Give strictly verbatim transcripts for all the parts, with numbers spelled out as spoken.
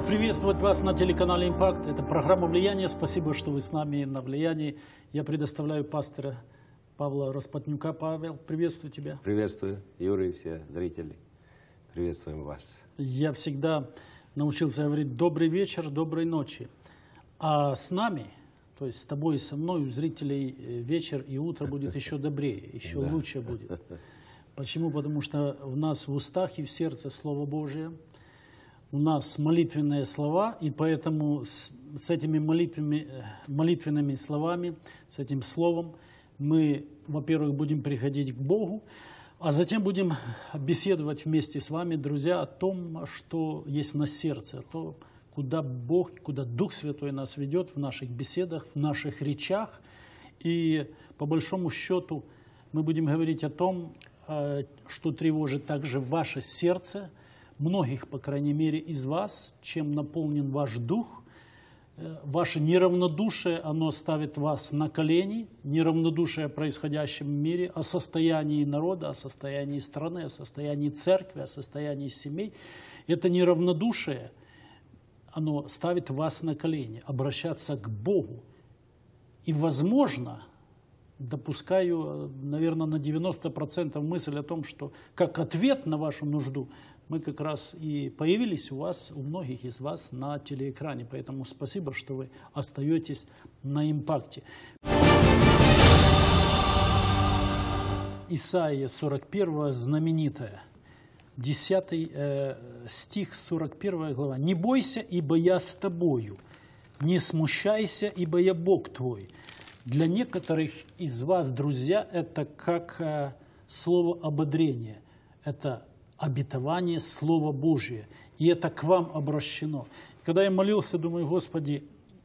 приветствовать вас на телеканале «Импакт». Это программа «Влияние». Спасибо, что вы с нами на «Влиянии». Я предоставляю пастора Павла Распотнюка. Павел, приветствую тебя. Приветствую, Юрий, все зрители. Приветствуем вас. Я всегда научился говорить «добрый вечер, доброй ночи». А с нами, то есть с тобой и со мной, у зрителей вечер и утро будет еще добрее, еще Да. лучше будет. Почему? Потому что в нас в устах и в сердце Слово Божие. У нас молитвенные слова, и поэтому с, с этими молитвами, молитвенными словами, с этим словом мы, во-первых, будем приходить к Богу, а затем будем беседовать вместе с вами, друзья, о том, что есть на сердце, о том, куда Бог, куда Дух Святой нас ведет в наших беседах, в наших речах. И по большому счету мы будем говорить о том, что тревожит также ваше сердце, многих, по крайней мере, из вас, чем наполнен ваш дух. Ваше неравнодушие, оно ставит вас на колени, неравнодушие о происходящем мире, о состоянии народа, о состоянии страны, о состоянии церкви, о состоянии семей. Это неравнодушие, оно ставит вас на колени, обращаться к Богу. И, возможно, допускаю, наверное, на девяносто процентов мысль о том, что как ответ на вашу нужду мы как раз и появились у вас, у многих из вас на телеэкране. Поэтому спасибо, что вы остаетесь на импакте. Исайя сорок один, знаменитая, десятый э, стих, сорок первая глава. «Не бойся, ибо я с тобою, не смущайся, ибо я Бог твой». Для некоторых из вас, друзья, это как э, слово ободрения, это обетование Слова Божие, и это к вам обращено. Когда я молился, думаю, Господи,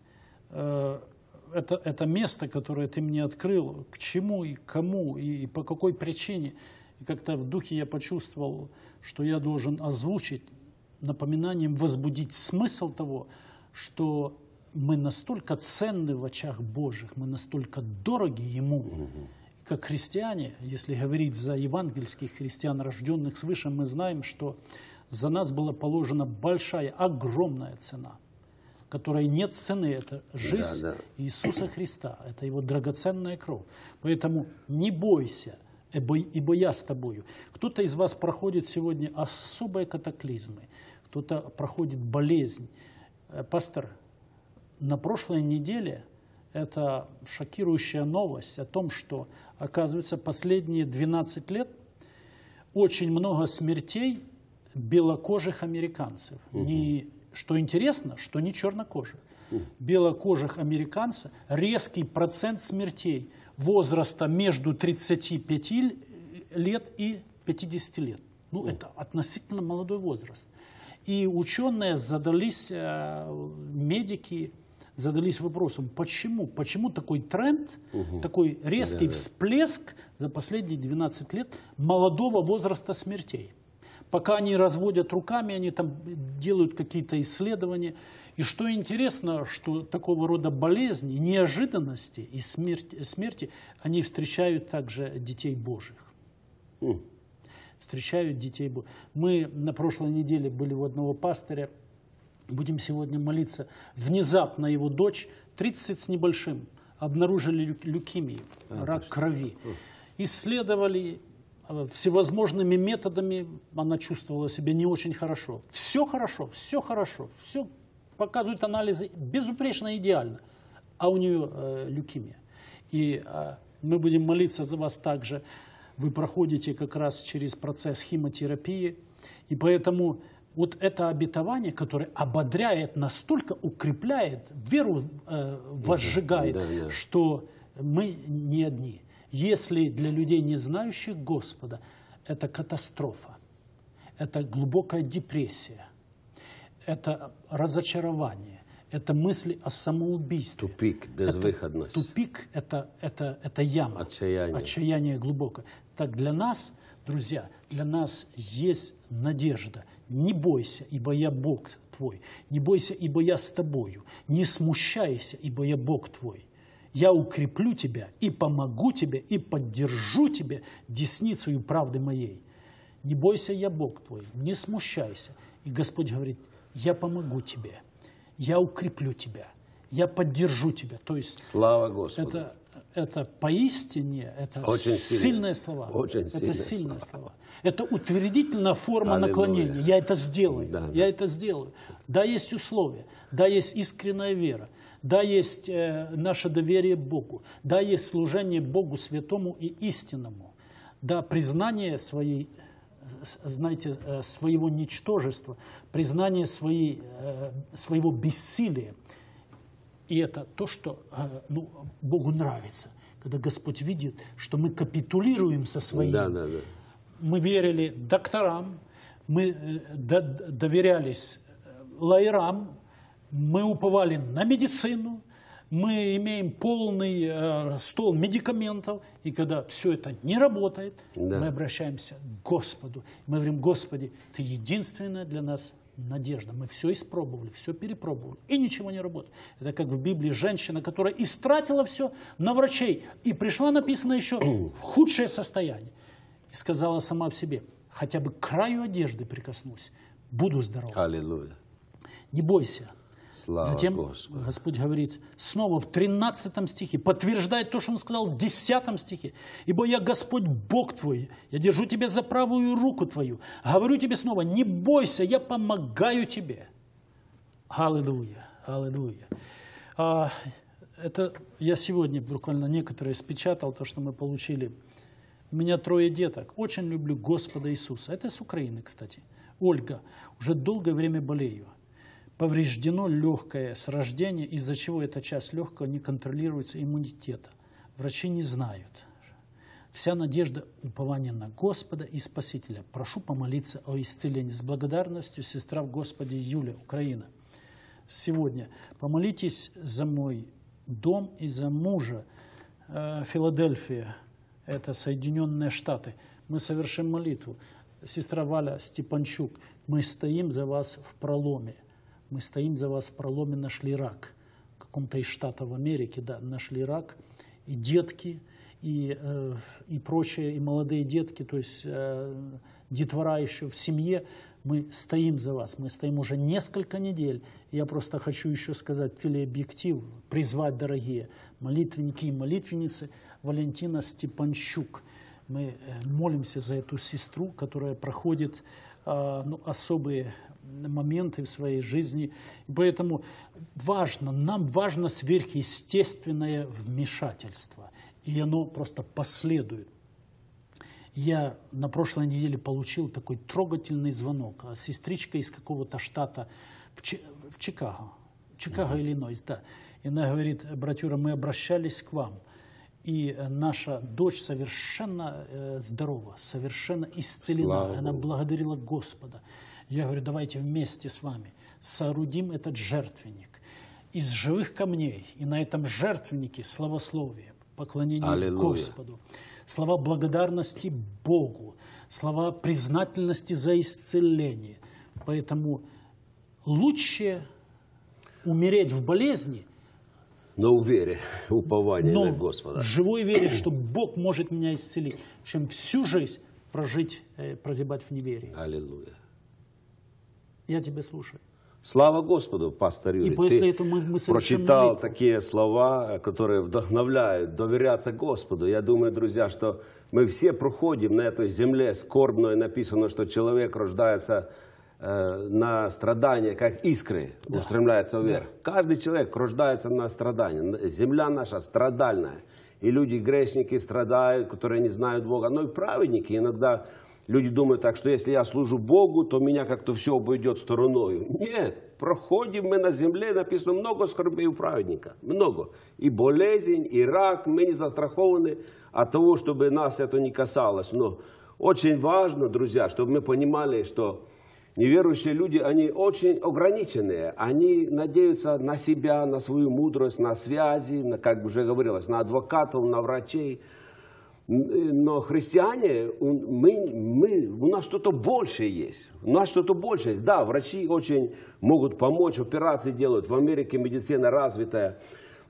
э, это, это место, которое Ты мне открыл, к чему и кому, и, и по какой причине. И как-то в духе я почувствовал, что я должен озвучить напоминанием, возбудить смысл того, что мы настолько ценны в очах Божьих, мы настолько дороги Ему. Как христиане, если говорить за евангельских христиан, рожденных свыше, мы знаем, что за нас была положена большая, огромная цена, которой нет цены. Это жизнь да, да. Иисуса Христа, это Его драгоценная кровь. Поэтому не бойся, ибо я с тобою. Кто-то из вас проходит сегодня особые катаклизмы, кто-то проходит болезнь. Пастор, на прошлой неделе это шокирующая новость о том, что, оказывается, последние двенадцать лет очень много смертей белокожих американцев. Угу. Не, что интересно, что не чернокожих. Угу. Белокожих американцев, резкий процент смертей возраста между тридцатью пятью лет и пятидесятью лет. Ну, угу. Это относительно молодой возраст. И ученые задались, медики, задались вопросом, почему? Почему такой тренд, угу. такой резкий да, всплеск за последние двенадцать лет молодого возраста смертей? Пока они разводят руками, они там делают какие-то исследования. И что интересно, что такого рода болезни, неожиданности и смерти, смерти они встречают также детей Божьих. Mm. Встречают детей Божьих. Мы на прошлой неделе были у одного пастыря. Будем сегодня молиться. Внезапно его дочь, тридцать с небольшим, обнаружили лейкемию, а, рак крови. Исследовали всевозможными методами, она чувствовала себя не очень хорошо. Все хорошо, все хорошо, все показывают анализы безупречно, идеально. А у нее э, лейкемия. И э, мы будем молиться за вас также. Вы проходите как раз через процесс химиотерапии. И поэтому вот это обетование, которое ободряет, настолько укрепляет, веру э, возжигает, да, да. что мы не одни. Если для людей, не знающих Господа, это катастрофа, это глубокая депрессия, это разочарование, это мысли о самоубийстве. Тупик, безвыходность. Это, тупик – это, это, это яма, отчаяние. отчаяние глубокое. Так для нас, друзья, для нас есть надежда. Не бойся, ибо я Бог твой. Не бойся, ибо я с тобою. Не смущайся, ибо я Бог твой. Я укреплю тебя и помогу тебе, и поддержу тебя десницею правды моей. Не бойся, я Бог твой, не смущайся. И Господь говорит, я помогу тебе, я укреплю тебя, я поддержу тебя. То есть Слава Господу. Это, это поистине, это Очень сильные сильные. слова. Очень это сильные сильные слова. слова. Это утвердительная форма Аллилуйя. наклонения. Я это сделаю. Да, я да. это сделаю. Да, есть условия. Да, есть искренняя вера. Да, есть э, наше доверие Богу. Да, есть служение Богу святому и истинному. Да, признание своей, знаете, э, своего ничтожества, признание своей, э, своего бессилия. И это то, что э, ну, Богу нравится. Когда Господь видит, что мы капитулируем со своим. Да, да, да. Мы верили докторам, мы э, до- доверялись лаерам, мы уповали на медицину, мы имеем полный э, стол медикаментов, и когда все это не работает, Да. мы обращаемся к Господу. Мы говорим: Господи, Ты единственная для нас надежда. Мы все испробовали, все перепробовали, и ничего не работает. Это как в Библии женщина, которая истратила все на врачей, и пришла, написано, еще в худшее состояние. И сказала сама в себе: хотя бы к краю одежды прикоснусь, буду здорова. Аллилуйя. Не бойся. Слава Затем Господу. Господь говорит снова в тринадцатом стихе, подтверждает то, что Он сказал в десятом стихе. «Ибо я Господь Бог твой, я держу тебя за правую руку твою, говорю тебе снова, не бойся, я помогаю тебе». Аллилуйя, аллилуйя. А, это я сегодня буквально некоторые спечатал, то, что мы получили. У меня трое деток. Очень люблю Господа Иисуса. Это с Украины, кстати. Ольга. Уже долгое время болею. Повреждено легкое с рождения, из-за чего эта часть легкого не контролируется иммунитета. Врачи не знают. Вся надежда, упование на Господа и Спасителя. Прошу помолиться о исцелении. С благодарностью, сестра в Господе Юля, Украина. Сегодня помолитесь за мой дом и за мужа. Э, Филадельфия, это Соединенные Штаты. Мы совершим молитву. Сестра Валя Степанчук, мы стоим за вас в проломе. Мы стоим за вас в проломе, нашли рак. В каком-то из штатов Америки, да, нашли рак. И детки, и, э, и прочие, и молодые детки, то есть э, детвора еще в семье. Мы стоим за вас. Мы стоим уже несколько недель. Я просто хочу еще сказать телеобъектив, призвать, дорогие молитвенники и молитвенницы, Валентина Степанчук. Мы молимся за эту сестру, которая проходит э, ну, особые моменты в своей жизни. И поэтому важно, нам важно сверхъестественное вмешательство. И оно просто последует. Я на прошлой неделе получил такой трогательный звонок. Сестричка из какого-то штата в, Чи в Чикаго. Чикаго, Иллинойс, да. И она говорит: братюра, мы обращались к вам. И наша дочь совершенно э, здорова, совершенно исцелена. Слава Она Богу. благодарила Господа. Я говорю: давайте вместе с вами соорудим этот жертвенник из живых камней. И на этом жертвеннике славословие, поклонение Аллилуйя. Господу, слова благодарности Богу, слова признательности за исцеление. Поэтому лучше умереть в болезни, Но в вере, упование но на Господа. в живой вере, что Бог может меня исцелить, чем всю жизнь прожить, э, прозябать в неверии. Аллилуйя. Я тебя слушаю. Слава Господу, пастор Юрий. И после Ты этого мы, мы совершим прочитал молитву. такие слова, которые вдохновляют доверяться Господу. Я думаю, друзья, что мы все проходим на этой земле скорбной. Написано, что человек рождается э, на страдания, как искры, Да. устремляется вверх. Каждый человек рождается на страдания. Земля наша страдальная. И люди, грешники, страдают, которые не знают Бога. Но и праведники иногда... Люди думают так, что если я служу Богу, то меня как-то все обойдет стороною. Нет, проходим мы на земле, написано, много скорбей у праведника. Много. И болезнь, и рак, мы не застрахованы от того, чтобы нас это не касалось. Но очень важно, друзья, чтобы мы понимали, что неверующие люди, они очень ограниченные. Они надеются на себя, на свою мудрость, на связи, на, как уже говорилось, на адвокатов, на врачей. Но христиане, мы, мы, у нас что-то большее есть. У нас что-то большее есть. Да, врачи очень могут помочь, операции делают. В Америке медицина развитая.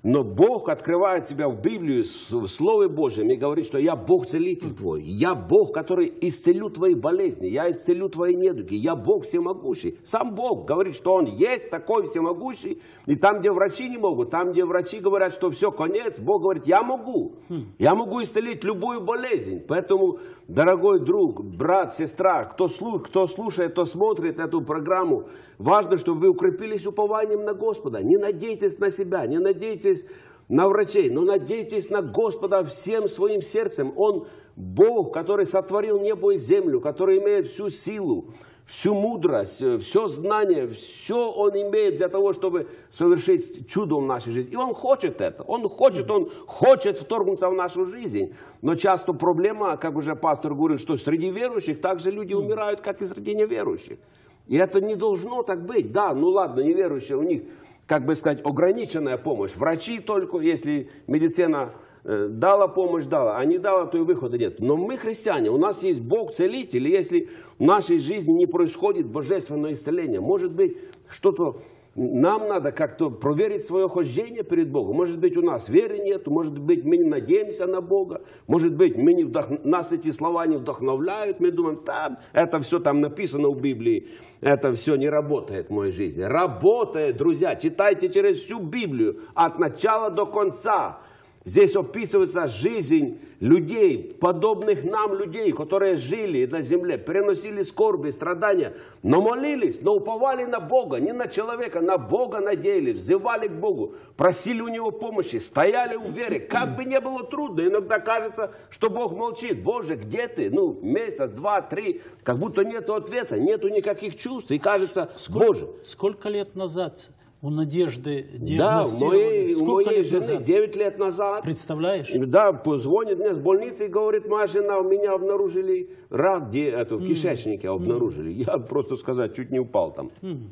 Но Бог открывает себя в Библии, в Слове Божьем, и говорит, что я Бог-целитель твой. Я Бог, который исцелю твои болезни, я исцелю твои недуги, я Бог всемогущий. Сам Бог говорит, что Он есть такой всемогущий. И там, где врачи не могут, там, где врачи говорят, что все, конец, Бог говорит, я могу. Я могу исцелить любую болезнь. Поэтому, дорогой друг, брат, сестра, кто слушает, кто слушает, кто смотрит эту программу, важно, чтобы вы укрепились упованием на Господа. Не надейтесь на себя, не надейтесь на врачей, но надейтесь на Господа всем своим сердцем. Он Бог, который сотворил небо и землю, который имеет всю силу, всю мудрость, все знание, все Он имеет для того, чтобы совершить чудо в нашей жизни. И Он хочет это. Он хочет, Он хочет вторгнуться в нашу жизнь. Но часто проблема, как уже пастор говорил, что среди верующих также люди умирают, как и среди неверующих. И это не должно так быть. Да, ну ладно, неверующие, у них, как бы сказать, ограниченная помощь. Врачи только, если медицина э, дала помощь, дала, а не дала, то и выхода нет. Но мы христиане, у нас есть Бог-целитель, и если в нашей жизни не происходит божественное исцеление, может быть, что-то... Нам надо как-то проверить свое хождение перед Богом. Может быть, у нас веры нет, может быть, мы не надеемся на Бога, может быть, мы не вдох... нас эти слова не вдохновляют, мы думаем, там, это все там написано в Библии, это все не работает в моей жизни. Работает, друзья, читайте через всю Библию, от начала до конца. Здесь описывается жизнь людей, подобных нам людей, которые жили на земле, переносили скорби, страдания, но молились, но уповали на Бога, не на человека, на Бога надеялись, взывали к Богу, просили у Него помощи, стояли в вере. Как бы не было трудно, иногда кажется, что Бог молчит. Боже, где ты? Ну, месяц, два, три, как будто нету ответа, нету никаких чувств, и кажется, сколько, Боже. Сколько лет назад у Надежды Да, у моей, у моей жены назад? девять лет назад. Представляешь? Да, позвонит мне с больницы и говорит, моя жена, у меня обнаружили рак, где это, в кишечнике обнаружили. Я просто сказать, чуть не упал там.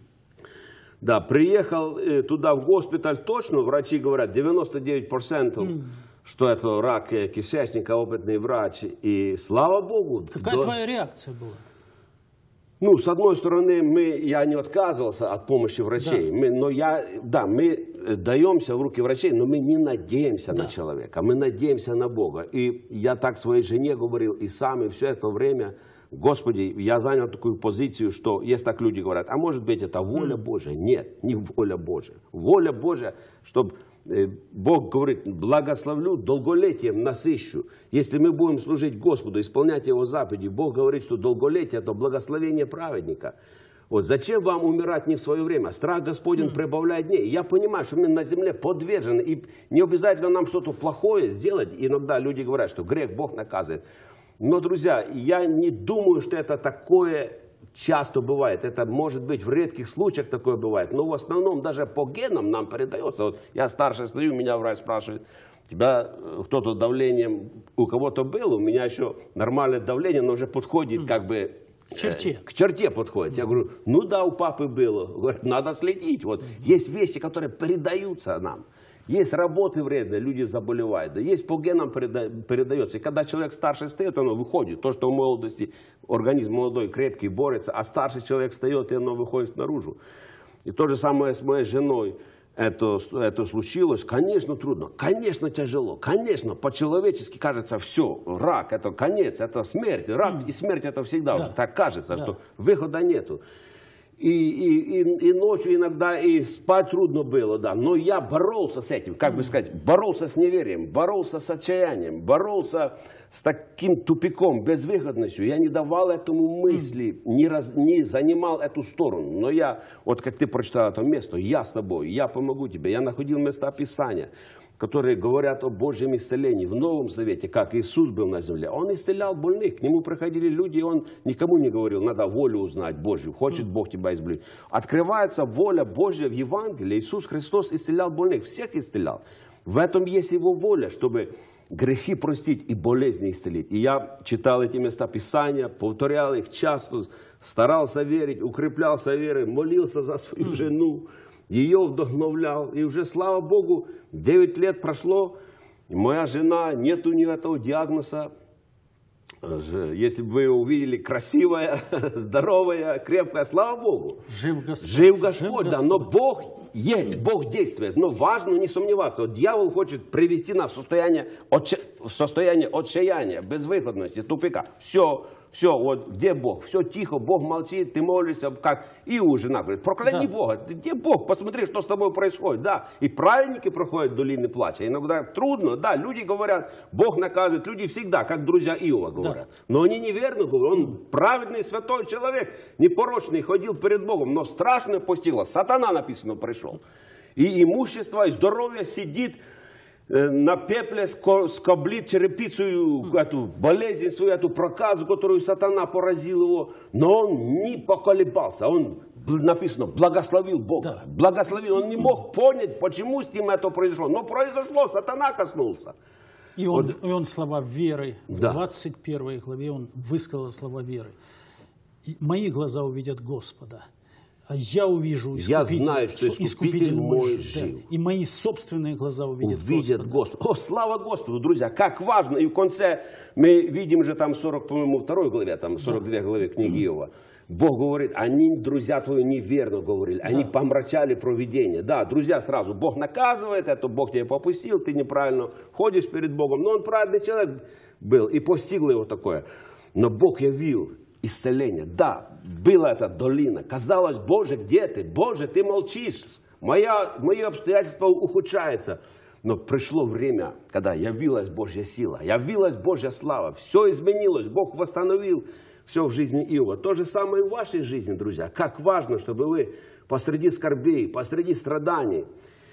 Да, приехал э, туда в госпиталь, точно, врачи говорят, девяносто девять процентов, что это рак кишечника, опытный врач. И слава Богу. Какая до... твоя реакция была? Ну, с одной стороны, мы, я не отказывался от помощи врачей, Да. мы, но я, да, мы даемся в руки врачей, но мы не надеемся Да. на человека, мы надеемся на Бога. И я так своей жене говорил, и сам, и все это время, Господи, я занял такую позицию, что есть так люди говорят, а может быть это воля Божия? Нет, не воля Божия. Воля Божия, чтобы... Бог говорит, благословлю, долголетием насыщу. Если мы будем служить Господу, исполнять Его заповеди, Бог говорит, что долголетие – это благословение праведника. Вот зачем вам умирать не в свое время? Страх Господень прибавляет дней. Я понимаю, что мы на земле подвержены, и не обязательно нам что-то плохое сделать. Иногда люди говорят, что грех Бог наказывает. Но, друзья, я не думаю, что это такое... Часто бывает, это может быть в редких случаях такое бывает, но в основном даже по генам нам передается. Вот я старше стою, меня врач спрашивает, у тебя кто-то давлением у кого-то было, у меня еще нормальное давление, но уже подходит как бы К черте. К черте подходит. Я говорю, ну да, у папы было. Говорят, надо следить. Вот есть вещи, которые передаются нам. Есть работы вредные, люди заболевают. Да есть по генам переда передается. И когда человек старше встает, оно выходит. То, что в молодости организм молодой, крепкий, борется, а старший человек встает, и оно выходит наружу. И то же самое с моей женой. Это, это случилось. Конечно, трудно. Конечно, тяжело. Конечно, по-человечески кажется все. Рак – это конец, это смерть. Рак и смерть – это всегда Да. так кажется, Да. что выхода нету. И, и, и, и ночью иногда и спать трудно было, да. Но я боролся с этим, как бы сказать, боролся с неверием, боролся с отчаянием, боролся с таким тупиком, безвыходностью. Я не давал этому мысли, не, раз, не занимал эту сторону. Но я, вот как ты прочитал это место, я с тобой, я помогу тебе. Я находил места Писания, которые говорят о Божьем исцелении в Новом Завете, как Иисус был на земле. Он исцелял больных, к Нему приходили люди, и Он никому не говорил, надо волю узнать Божью, хочет Бог тебя избавить. Открывается воля Божья в Евангелии. Иисус Христос исцелял больных, всех исцелял. В этом есть Его воля, чтобы грехи простить и болезни исцелить. И я читал эти места Писания, повторял их часто, старался верить, укреплялся верой, молился за свою жену, ее вдохновлял. И уже, слава Богу, девять лет прошло, и моя жена, нет у нее этого диагноза. Если бы вы увидели красивое, здоровое, крепкое, слава Богу. Жив Господь. Жив Господь, Жив да. Господь. Но Бог есть, Бог действует. Но важно не сомневаться. Вот дьявол хочет привести нас в состояние, отча... в состояние отчаяния, безвыходности, тупика. Все, все, вот где Бог? Все тихо, Бог молчит, ты молишься, как Иу жена говорит, прокляни Да. Бога. Где Бог? Посмотри, что с тобой происходит. Да, и праведники проходят долины плача. Иногда трудно, да, люди говорят, Бог наказывает, люди всегда, как друзья Иова говорят. Да. Но они неверно говорят, он праведный, святой человек, непорочный, ходил перед Богом, но страшное постигло, сатана, написано, пришел. И имущество, и здоровье сидит на пепле, скоблит черепицу, эту болезнь свою, эту проказу, которую сатана поразил его. Но он не поколебался, он, написано, благословил Бога. Да. Благословил, он не мог понять, почему с ним это произошло. Но произошло, сатана коснулся. И он, вот. и он слова веры, Да. в двадцать первой главе он высказал слова веры. И мои глаза увидят Господа. А я увижу Искупителя, я знаю, что Искупитель, Искупитель мой жив. Да. И мои собственные глаза увидят, увидят Господа. Господа. О, слава Господу, друзья, как важно. И в конце мы видим же там сорок, по-моему, второй главе, там сорок две главе книги Иова. Бог говорит, они, друзья твои, неверно говорили, они да. помрачали провидение. Да, друзья, сразу, Бог наказывает, это Бог тебя попустил, ты неправильно ходишь перед Богом. Но он праведный человек был, и постигло его такое. Но Бог явил исцеление. Да, была эта долина. Казалось, Боже, где ты? Боже, ты молчишь. Моя, мои обстоятельства ухудшаются. Но пришло время, когда явилась Божья сила, явилась Божья слава. Все изменилось. Бог восстановил все в жизни Иова. То же самое и в вашей жизни, друзья. Как важно, чтобы вы посреди скорбей, посреди страданий,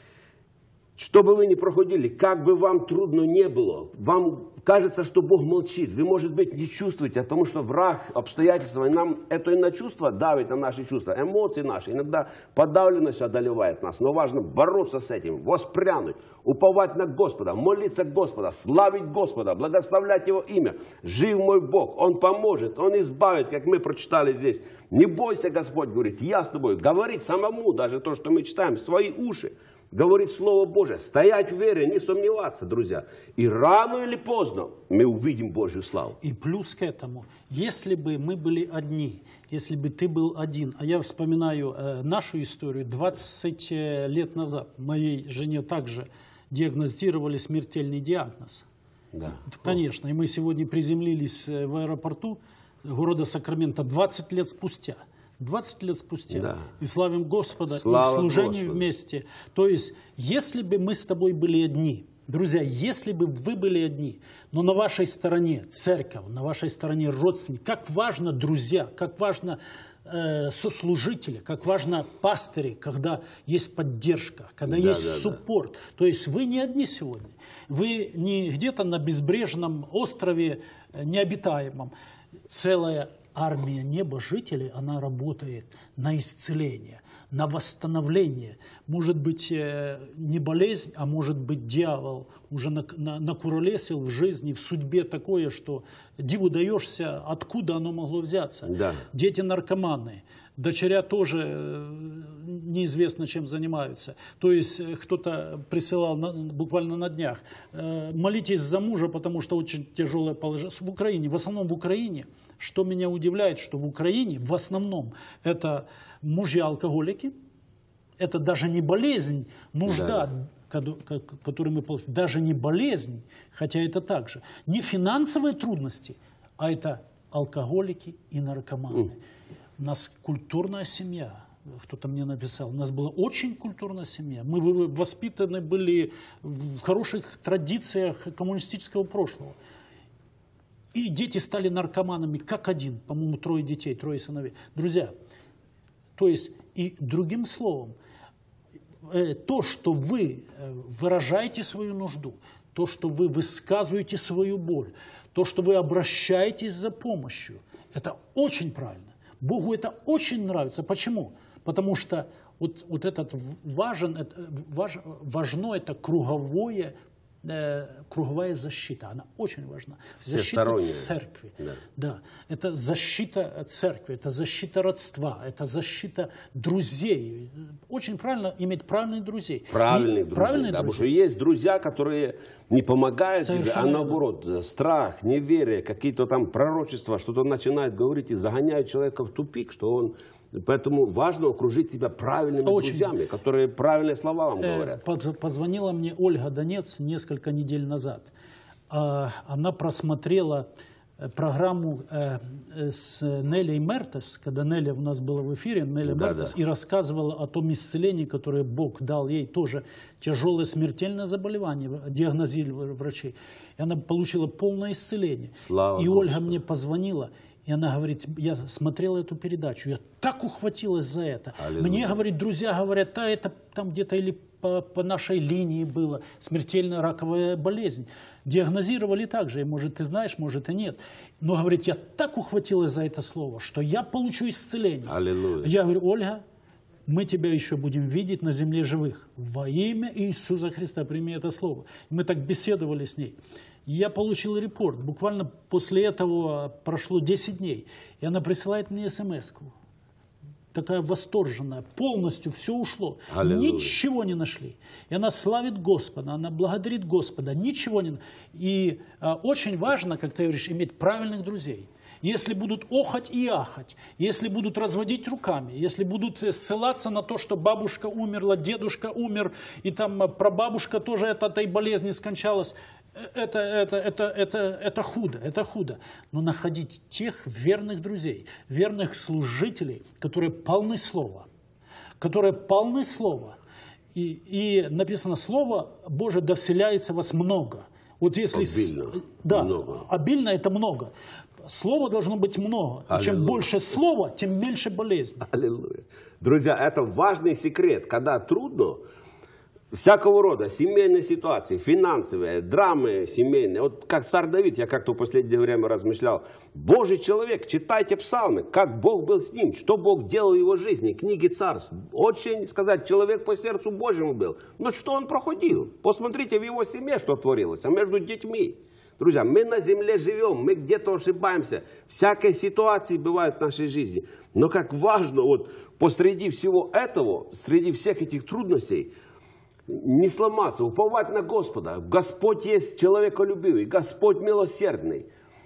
что бы вы ни проходили, как бы вам трудно не было, вам кажется, что Бог молчит, вы, может быть, не чувствуете, потому что враг, обстоятельства, и нам это и на чувства давит, на наши чувства, эмоции наши, иногда подавленность одолевает нас, но важно бороться с этим, воспрянуть, уповать на Господа, молиться Господа, славить Господа, благословлять Его имя. Жив мой Бог, Он поможет, Он избавит, как мы прочитали здесь. Не бойся, Господь говорит, я с тобой, говорить самому, даже то, что мы читаем, в свои уши. Говорить Слово Божие, стоять в вере, не сомневаться, друзья. И рано или поздно мы увидим Божью славу. И плюс к этому, если бы мы были одни, если бы ты был один, а я вспоминаю э, нашу историю, двадцать лет назад моей жене также диагностировали смертельный диагноз. Да. Конечно, и мы сегодня приземлились в аэропорту города Сакраменто двадцать лет спустя. двадцать лет спустя. Да. И славим Господа, Слава и в служении Господу. Вместе. То есть, если бы мы с тобой были одни, друзья, если бы вы были одни, но на вашей стороне церковь, на вашей стороне родственники, как важно друзья, как важно э, сослужители, как важно пастыри, когда есть поддержка, когда да, есть да, суппорт. Да. То есть, вы не одни сегодня. Вы не где-то на безбрежном острове необитаемом. Целая армия небожителей, она работает на исцеление, на восстановление. Может быть, не болезнь, а может быть, дьявол уже накуролесил в жизни, в судьбе такое, что диву даешься, откуда оно могло взяться. Да. Дети наркоманы, дочеря тоже неизвестно, чем занимаются. То есть кто-то присылал на, буквально на днях, молитесь за мужа, потому что очень тяжелое положение. В Украине, в основном в Украине, что меня удивляет, что в Украине в основном это мужья-алкоголики, это даже не болезнь, нужда, да. которую мы получаем, даже не болезнь, хотя это также, не финансовые трудности, а это алкоголики и наркоманы. Mm. У нас культурная семья. Кто-то мне написал, у нас была очень культурная семья. Мы воспитаны были в хороших традициях коммунистического прошлого. И дети стали наркоманами, как один, по-моему, трое детей, трое сыновей. Друзья, то есть, и другим словом, то, что вы выражаете свою нужду, то, что вы высказываете свою боль, то, что вы обращаетесь за помощью, это очень правильно. Богу это очень нравится. Почему? Потому что вот, вот этот важен, это, важ, важно это круговое э, круговая защита, она очень важна. Защита церкви. Да. Да. Это защита церкви, это защита родства, это защита друзей. Очень правильно иметь правильных друзей. Правильных друзей. Правильные да, друзья. Потому что есть друзья, которые не помогают тебе, а наоборот, страх, неверие, какие-то там пророчества, что-то начинают говорить и загоняют человека в тупик, что он... Поэтому важно окружить себя правильными Очень. друзьями, которые правильные слова вам говорят. Позвонила мне Ольга Донец несколько недель назад. Она просмотрела программу с Нелей Мертес, когда Неля у нас была в эфире, Неля да, Мертес, да. и рассказывала о том исцелении, которое Бог дал ей, тоже тяжелое смертельное заболевание, диагнозировали врачи. И она получила полное исцеление. Слава и Господу. Ольга мне позвонила. И она говорит, я смотрела эту передачу, я так ухватилась за это. Аллилуйя. Мне, говорит, друзья говорят, да, это там где-то или по, по нашей линии было, смертельная раковая болезнь. Диагнозировали так же, может, ты знаешь, может, и нет. Но, говорит, я так ухватилась за это слово, что я получу исцеление. Аллилуйя. Я говорю, Ольга, мы тебя еще будем видеть на земле живых. Во имя Иисуса Христа прими это слово. Мы так беседовали с ней. Я получил репорт. Буквально после этого прошло десять дней. И она присылает мне смс-ку. Такая восторженная. Полностью все ушло. Аллилуйя. Ничего не нашли. И она славит Господа. Она благодарит Господа. Ничего не... И а, очень важно, как ты говоришь, иметь правильных друзей. Если будут охать и ахать, если будут разводить руками, если будут ссылаться на то, что бабушка умерла, дедушка умер, и там прабабушка тоже от этой болезни скончалась, это, это, это, это, это худо, это худо. Но находить тех верных друзей, верных служителей, которые полны слова, которые полны слова. И, и написано, Слово Божие да вселяется в вас много. Вот если... Обильно. Да, много. Обильно это много. Слова должно быть много. И чем больше слова, тем меньше болезней. Аллилуйя. Друзья, это важный секрет. Когда трудно, всякого рода семейные ситуации, финансовые, драмы семейные. Вот как царь Давид, я как-то в последнее время размышлял. Божий человек, читайте псалмы, как Бог был с ним, что Бог делал в его жизни, книги царств. Очень, сказать, человек по сердцу Божьему был. Но что он проходил? Посмотрите в его семье, что творилось, а между детьми. Друзья, мы на земле живем, мы где-то ошибаемся. Всякие ситуации бывают в нашей жизни. Но как важно, вот посреди всего этого, среди всех этих трудностей, не сломаться, уповать на Господа. Господь есть человеколюбивый, Господь милосердный.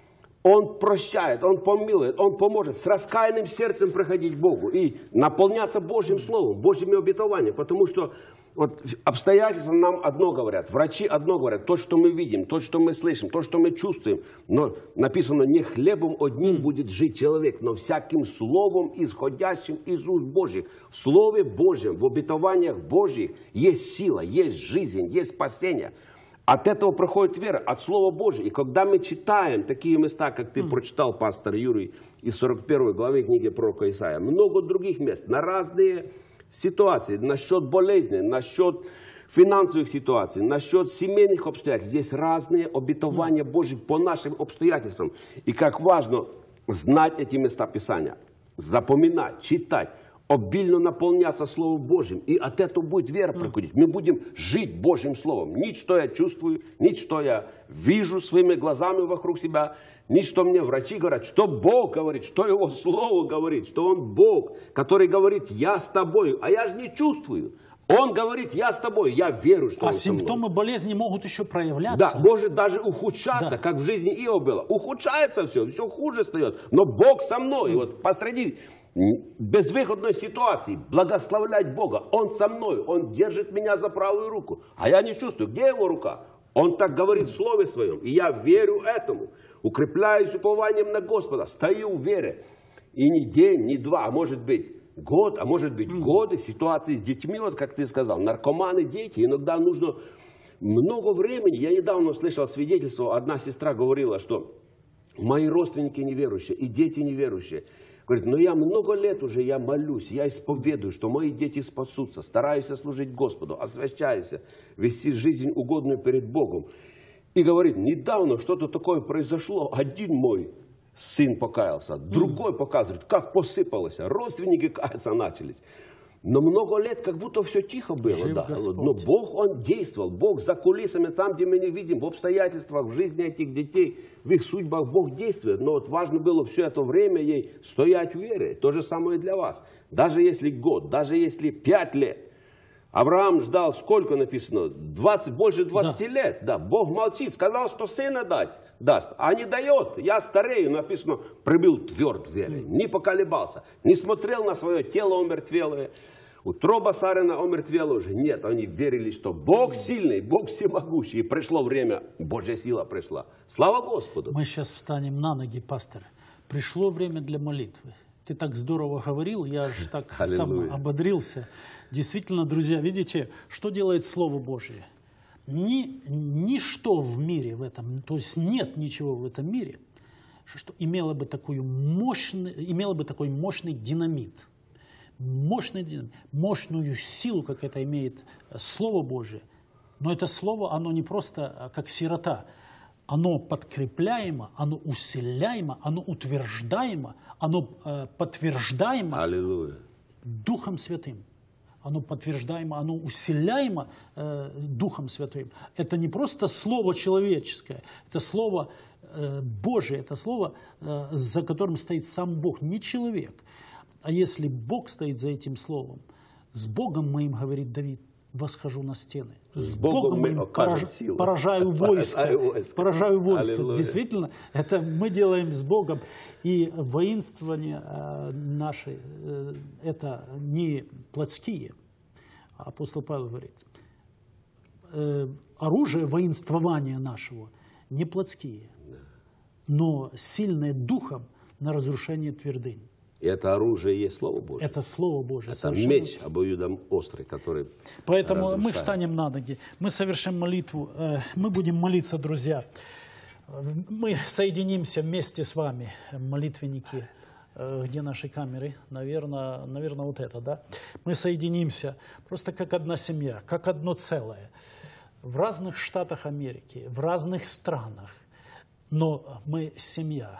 Он прощает, Он помилует, Он поможет с раскаянным сердцем приходить к Богу и наполняться Божьим Словом, Божьими обетованиями. Потому что вот обстоятельства нам одно говорят, врачи одно говорят, то, что мы видим, то, что мы слышим, то, что мы чувствуем. Но написано, не хлебом одним будет жить человек, но всяким словом, исходящим из уст Божьих. В Слове Божьем, в обетованиях Божьих есть сила, есть жизнь, есть спасение. От этого проходит вера, от Слова Божьего. И когда мы читаем такие места, как ты mm. прочитал, пастор Юрий, из сорок первой главы книги пророка Исаия, много других мест, на разные ситуации, насчет болезни, насчет финансовых ситуаций, насчет семейных обстоятельств. Здесь разные обетования mm. Божьи по нашим обстоятельствам. И как важно знать эти места Писания, запоминать, читать, обильно наполняться Словом Божьим. И от этого будет вера приходить. Мы будем жить Божьим Словом. Ничто что я чувствую, ничто что я вижу своими глазами вокруг себя, ничто что мне врачи говорят, что Бог говорит, что Его Слово говорит, что Он Бог, который говорит, я с тобой, а я же не чувствую. Он говорит, я с тобой, я верю, что а Он симптомы болезни могут еще проявляться. Да, может даже ухудшаться, да. Как в жизни Иова было. Ухудшается все, все хуже стает. Но Бог со мной. И вот посреди безвыходной ситуации благословлять Бога. Он со мной, Он держит меня за правую руку. А я не чувствую, где Его рука? Он так говорит в Слове Своем. И я верю этому. Укрепляюсь упованием на Господа. Стою в вере. И не день, не два, а может быть год, а может быть годы ситуации с детьми, вот как ты сказал, наркоманы, дети. Иногда нужно много времени. Я недавно слышал свидетельство, одна сестра говорила, что мои родственники неверующие и дети неверующие. Говорит, но я много лет уже, я молюсь, я исповедую, что мои дети спасутся, стараюсь служить Господу, освящаюсь, вести жизнь угодную перед Богом. И говорит, недавно что-то такое произошло, один мой сын покаялся, другой показывает, как посыпалось, родственники каяться начались. Но много лет как будто все тихо было. Жив Да. Господь. Но Бог, Он действовал. Бог за кулисами, там, где мы не видим, в обстоятельствах, в жизни этих детей, в их судьбах Бог действует. Но вот важно было все это время ей стоять в вере. То же самое и для вас. Даже если год, даже если пять лет. Авраам ждал, сколько написано? двадцать, больше двадцати да. лет. Да, Бог молчит, сказал, что сына дать, даст, а не дает. Я старею, написано, прибыл тверд в вере, не поколебался, не смотрел на свое тело омертвелое. Утроба Сарина омертвела уже. Нет, они верили, что Бог сильный, Бог всемогущий. И пришло время, Божья сила пришла. Слава Господу. Мы сейчас встанем на ноги, пастор. Пришло время для молитвы. Ты так здорово говорил, я аж так сам ободрился. Действительно, друзья, видите, что делает Слово Божье? Ни, ничто в мире в этом, то есть нет ничего в этом мире, что имело бы, такую мощный, имело бы такой мощный динамит, мощный динамит, мощную силу, как это имеет Слово Божие. Но это Слово, оно не просто как сирота. Оно подкрепляемо, оно усиляемо, оно утверждаемо, оно э, подтверждаемо Аллилуйя. Духом Святым. Оно подтверждаемо, оно усиляемо э, Духом Святым. Это не просто слово человеческое, это слово э, Божие, это слово, э, за которым стоит сам Бог, не человек. А если Бог стоит за этим словом, с Богом моим, говорит Давид, восхожу на стены. С Богом мы пораж... поражаю войско. Поражаю войско. Аллилуйя. Действительно, это мы делаем с Богом. И воинствование э, наши, э, это не плотские. Апостол Павел говорит, э, оружие воинствования нашего не плотские, но сильное духом на разрушение твердынь. И это оружие есть Слово Божие. Это Слово Божие. Это совершенно... меч обоюдом острый, который Поэтому разрушает. мы встанем на ноги, мы совершим молитву, мы будем молиться, друзья. Мы соединимся вместе с вами, молитвенники. Где наши камеры? Наверное, наверное, вот это, да? Мы соединимся просто как одна семья, как одно целое. В разных штатах Америки, в разных странах. Но мы семья.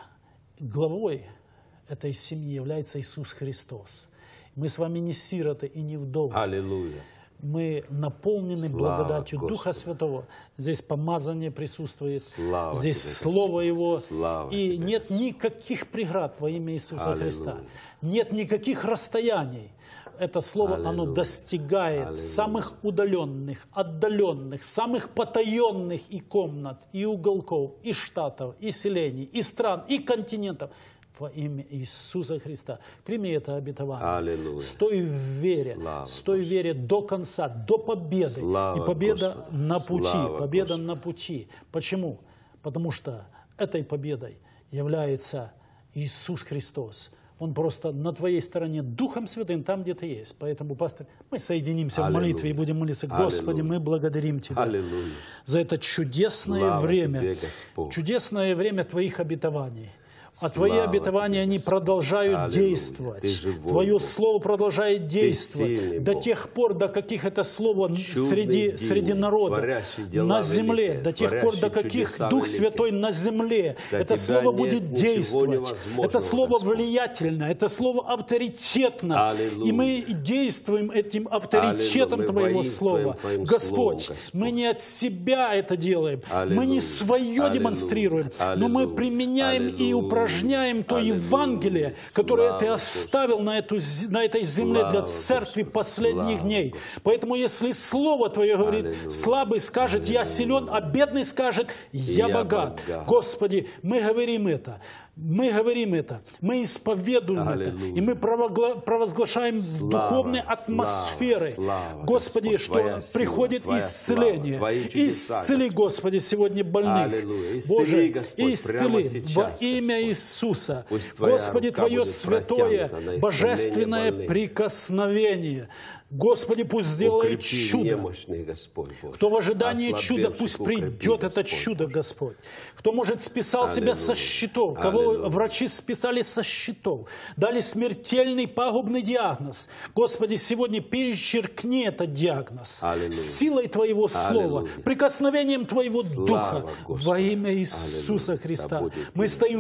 Главой этой семьи является Иисус Христос. Мы с вами не сироты и не вдовы. Аллилуйя. Мы наполнены Слава благодатью Господу. Духа Святого. Здесь помазание присутствует, Слава здесь тебе, Слово Его. Слава и тебе, нет никаких преград во имя Иисуса Аллилуйя. Христа. Нет никаких расстояний. Это Слово, Аллилуйя. оно достигает Аллилуйя. самых удаленных, отдаленных, самых потаенных и комнат, и уголков, и штатов, и селений, и стран, и континентов. Во имя Иисуса Христа. Прими это обетование. Аллилуйя. Стой в вере. Слава Стой в вере до конца, до победы. Слава И победа Господу. на пути. Слава Победа Господу. на пути. Почему? Потому что этой победой является Иисус Христос. Он просто на твоей стороне Духом Святым, там, где ты есть. Поэтому, пастор, мы соединимся Аллилуйя. в молитве и будем молиться. Господи, Аллилуйя. мы благодарим Тебя Аллилуйя. за это чудесное Слава время. Тебе, Господь. Чудесное время Твоих обетований. А Слава Твои обетования, тебе, они Господь. продолжают Аллилуйя. действовать. Ты живой Твое Бог. Слово продолжает действовать сильный до Бог. тех пор, до каких это Слово Чудный, среди, дивный, среди народа, творящий дела на земле, великие, до тех пор, до творящий каких чудеса Дух великие. Святой на земле. Для это тебя Слово нет будет ничего действовать. невозможного, Это Слово Господь. влиятельно, это Слово авторитетно. Аллилуйя. И мы действуем этим авторитетом Аллилуйя. Мы Твоего воинствуем Слова. Твоим Господь, Словом, Господь. мы не от себя это делаем, мы Аллилуйя. не свое Аллилуйя. демонстрируем, но мы Аллилуйя. применяем и Аллилуйя. упражняем то Аллилуйя. Евангелие, которое Слава Ты Господу. оставил на, эту, з- на этой земле Слава для церкви Господу. последних Слава дней. Господу. Поэтому если Слово Твое говорит, Аллилуйя. слабый скажет, я силен, а бедный скажет, я, Я богат. богат. Господи, мы говорим это. Мы говорим это, мы исповедуем Аллилуйя. это, и мы провогла- провозглашаем в Слава, духовной слава, атмосфере, слава, Господи, Господь, что Твоя сила, приходит Твоя исцеление. слава, Твои чудеса, Исцели, Господь. Господи, сегодня больных. Аллилуйя. Исцели, Боже, Господь, прямо исцели сейчас, во имя Господь. Иисуса. Пусть Твоя Господи, рука Твое будет святое, протянута на божественное исцеление больных. прикосновение. Господи, пусть сделает Укрепи чудо. немощный Господь Боже. Кто в ожидании Ослабевших чуда, пусть укрепи, придет это Господь чудо, Боже. Господь. Кто, может, списал себя со Аллилуйя. счетов, кого Аллилуйя. врачи списали со счетов, дали смертельный пагубный диагноз. Господи, сегодня перечеркни этот диагноз Аллилуйя. силой Твоего Слова, Аллилуйя. прикосновением Твоего Слава Духа Господу. во имя Иисуса Аллилуйя. Христа. Да будет Мы имя стоим в Твое.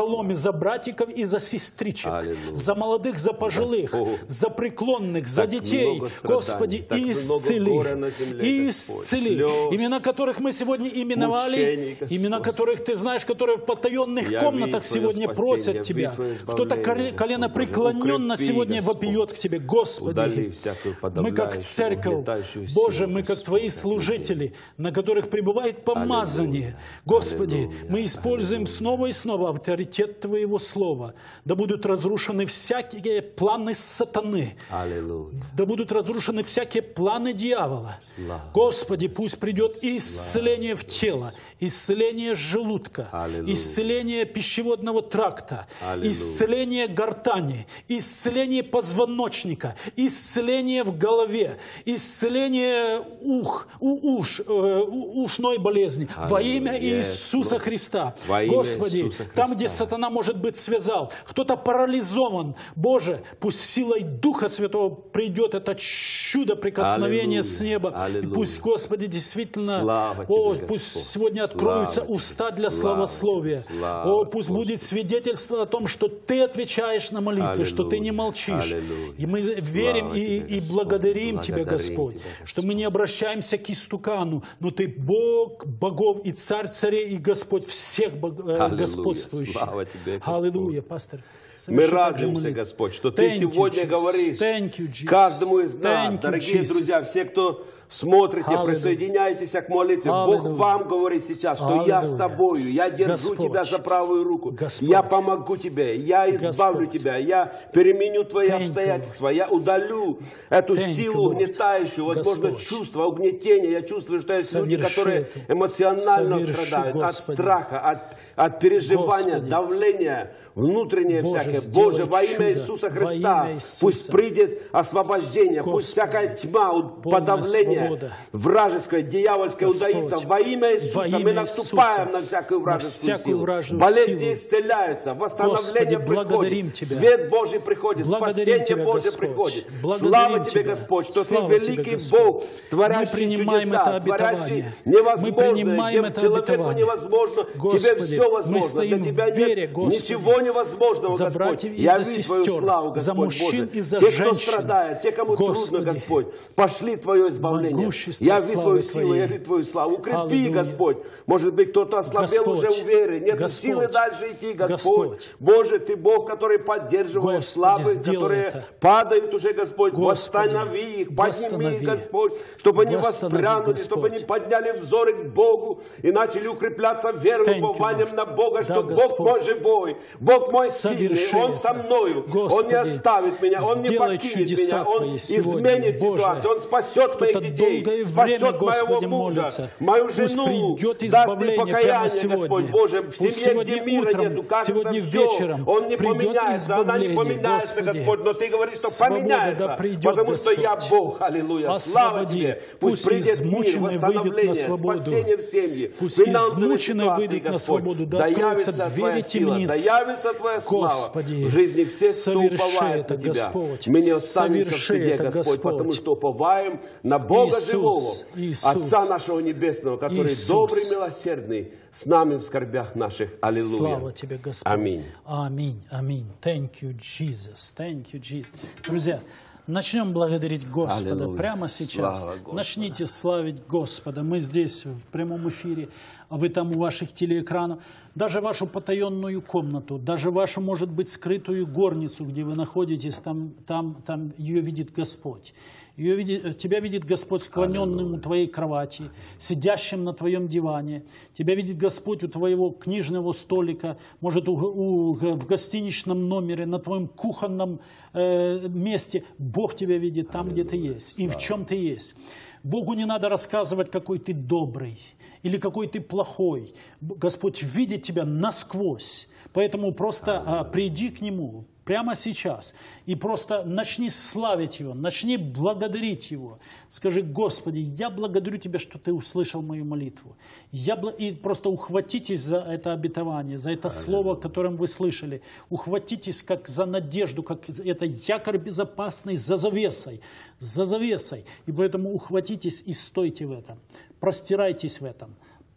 псаломе за братиков и за сестричек, Аллилуйя. за молодых, за пожилых, Господь. за преклонных, за Так детей. много страданий, Господи, так много исцели, горя на земле, исцели. Господь. Слез, Имена которых мы сегодня именовали, мучений, Господь. имена которых ты знаешь, которые в потаенных Я комнатах вижу Твое сегодня просят спасение, Тебя. вижу Твое Кто-то избавление, колено Господь. преклоненно Укрепи, сегодня Господь. вопиет к Тебе. Господи, Удали всякую мы как подавляющую, церковь, угнетающую Боже, силу, мы как Господь, Твои от служители, на которых пребывает помазание. Аллилуйя. Господи, Аллилуйя. мы используем снова и снова авторитет Твоего Слова. Да будут разрушены всякие планы сатаны. Аллилуйя. Да будут разрушены всякие планы дьявола. Слава. Господи, пусть придет исцеление в тело, исцеление желудка, Аллилуйя. исцеление пищеводного тракта, Аллилуйя. исцеление гортани, исцеление позвоночника, исцеление в голове, исцеление ух, у, уш, э, у- ушной болезни. Во имя Аллилуйя. Иисуса Yes, Христа. Во имя Господи, Иисуса там, Христа. где сатана, может быть, связал, кто-то парализован, Боже, пусть силой Духа Святого придет это чудо прикосновения Аллилуйя. с неба. И Аллилуйя. пусть, Господи, действительно, Слава о, Тебе, пусть Господь. сегодня откроются Слава Тебе. уста для Слава славословия. Тебе. Слава, О, пусть будет свидетельство о том, что Ты отвечаешь на молитвы, что Ты не Аллилуйя. молчишь. Аллилуйя. И мы верим Слава и, Тебе, и Господь. благодарим Тебя, Благодарим Господь, Тебя, Господь. что мы не обращаемся к истукану, но Ты Бог богов и Царь царей и Господь всех бог- э, Аллилуйя. господствующих. Слава Тебе, Господь. Аллилуйя, пастор. Мы Соверши также радуемся, молитву. Господь, что Ты Thank you, сегодня Jesus. говоришь Thank you, Jesus. каждому из нас, Thank you, дорогие Jesus. друзья, все, кто смотрите, Аллилуйя. присоединяйтесь к молитве. Аллилуйя. Бог вам говорит сейчас, что я с Аллилуйя. тобою, я держу Господь. тебя за правую руку, Господь. я помогу тебе, я избавлю Господь. тебя, я переменю твои Thank you, обстоятельства, я удалю эту Thank you, силу Lord. угнетающую, возможно, Господь. чувство угнетения. Я чувствую, что есть люди, Соверши которые это. эмоционально Соверши, страдают от Господи. страха, от, от переживания, Господи. давления, внутреннее Боже, всякое. сделай Боже, во имя чудо. Иисуса Во Христа, имя Иисуса. пусть придет освобождение, Господи. пусть всякая тьма, Полная подавление, свобода. вражеское, дьявольское Господь. удаится. Во имя Иисуса Во имя мы наступаем Иисуса. на всякую На вражескую всякую силу. вражескую Болезни силу. исцеляются, восстановление Господи, благодарим приходит, Тебя. свет Божий приходит, Благодарим спасение Тебя, Божье Господь. приходит. Благодарим Слава Тебе, Тебя. Господь, что Слава Ты Тебе, великий Господь. Бог, творящий Мы принимаем чудеса, это творящий обетование. невозможное, Мы принимаем где это человеку обетование. невозможно, Тебе Господи, все мы возможно, стоим для Тебя в вере, нет Господи. ничего невозможного, За Господь. братьев и Я за вижу Твою сестер, славу, за Господь мужчин Боже. и за Те, кто женщин. страдает, те, кому Господи. трудно, Господь, пошли Твое избавление. Могущество Я вижу славы Твою силу, Твоей. я вижу Твою славу. Укрепи, Аллилуйя. Господь. Может быть, кто-то ослабел Господь. уже в вере, нет Господь. силы дальше идти, Господь. Господь. Боже, Ты Бог, который поддерживает Господи, слабых, сделай которые это. падают уже, Господь. Господи, Восстанови их, подними восстанови. их, Господь, чтобы они Восстанови, воспрянули, Господь. чтобы они подняли взоры к Богу и начали укрепляться верой, Thank you, упованием Lord. на Бога, Да, что Бог Господь. мой живой, Бог мой сильный, Соверши Он это. со мною, Он Господи, не оставит меня, Он не сделай покинет чудеса меня, Он Твои сегодня, изменит Боже. ситуацию, Он спасет моих Кто-то детей, долгое спасет время, моего Господи, мужа, молится. мою Пусть жену, придет даст им избавление прямо покаяние, сегодня. Господь Боже, в Пусть семье, сегодня где мира утром, нету, кажется, сегодня все, вечером Он не придет поменяется, она не избавление, поменяется, Господи. Господь, но Ты говоришь, что Свобода поменяется, да придет, потому что я Господь. Бог, аллилуйя, слава Освободи. Тебе, Пусть пусть придет мир, измученный выйдет на восстановление, свободу. спасение в семье, Пусть финансовые измученный ситуации, выйдет на Господь. свободу, да Да откроются явится Твоя двери сила, да темниц. явится Твоя слава Господи, в жизни всех, кто соверши уповает это, на Тебя. Господь. Мы не останемся в Соверши стыде, это, Господь, Господь. потому что уповаем на Бога Иисус, живого, Иисус. Отца нашего Небесного, который Иисус. добрый, милосердный, с нами в скорбях наших. Аллилуйя. Слава Тебе, Господь. Аминь. Аминь. Аминь. Thank you, Jesus. Thank you, Jesus. Друзья, начнем благодарить Господа Аллилуйя. прямо сейчас. Слава Господу. Начните славить Господа. Мы здесь в прямом эфире, а вы там у ваших телеэкранов. Даже вашу потаенную комнату, даже вашу, может быть, скрытую горницу, где вы находитесь, там, там, там ее видит Господь. Ее видит, тебя видит Господь склоненным у твоей кровати, сидящим на твоем диване. Тебя видит Господь у твоего книжного столика, может, у, у, в гостиничном номере, на твоем кухонном э, месте. Бог тебя видит там, где ты есть и в чем ты есть. Богу не надо рассказывать, какой ты добрый или какой ты плохой. Господь видит тебя насквозь. Поэтому просто а, приди к Нему прямо сейчас и просто начни славить Его, начни благодарить Его. Скажи: Господи, я благодарю Тебя, что Ты услышал мою молитву. Я бл... И просто ухватитесь за это обетование, за это слово, которым вы слышали. Ухватитесь как за надежду, как это якорь безопасный за завесой, за завесой. И поэтому ухватитесь и стойте в этом, простирайтесь в этом.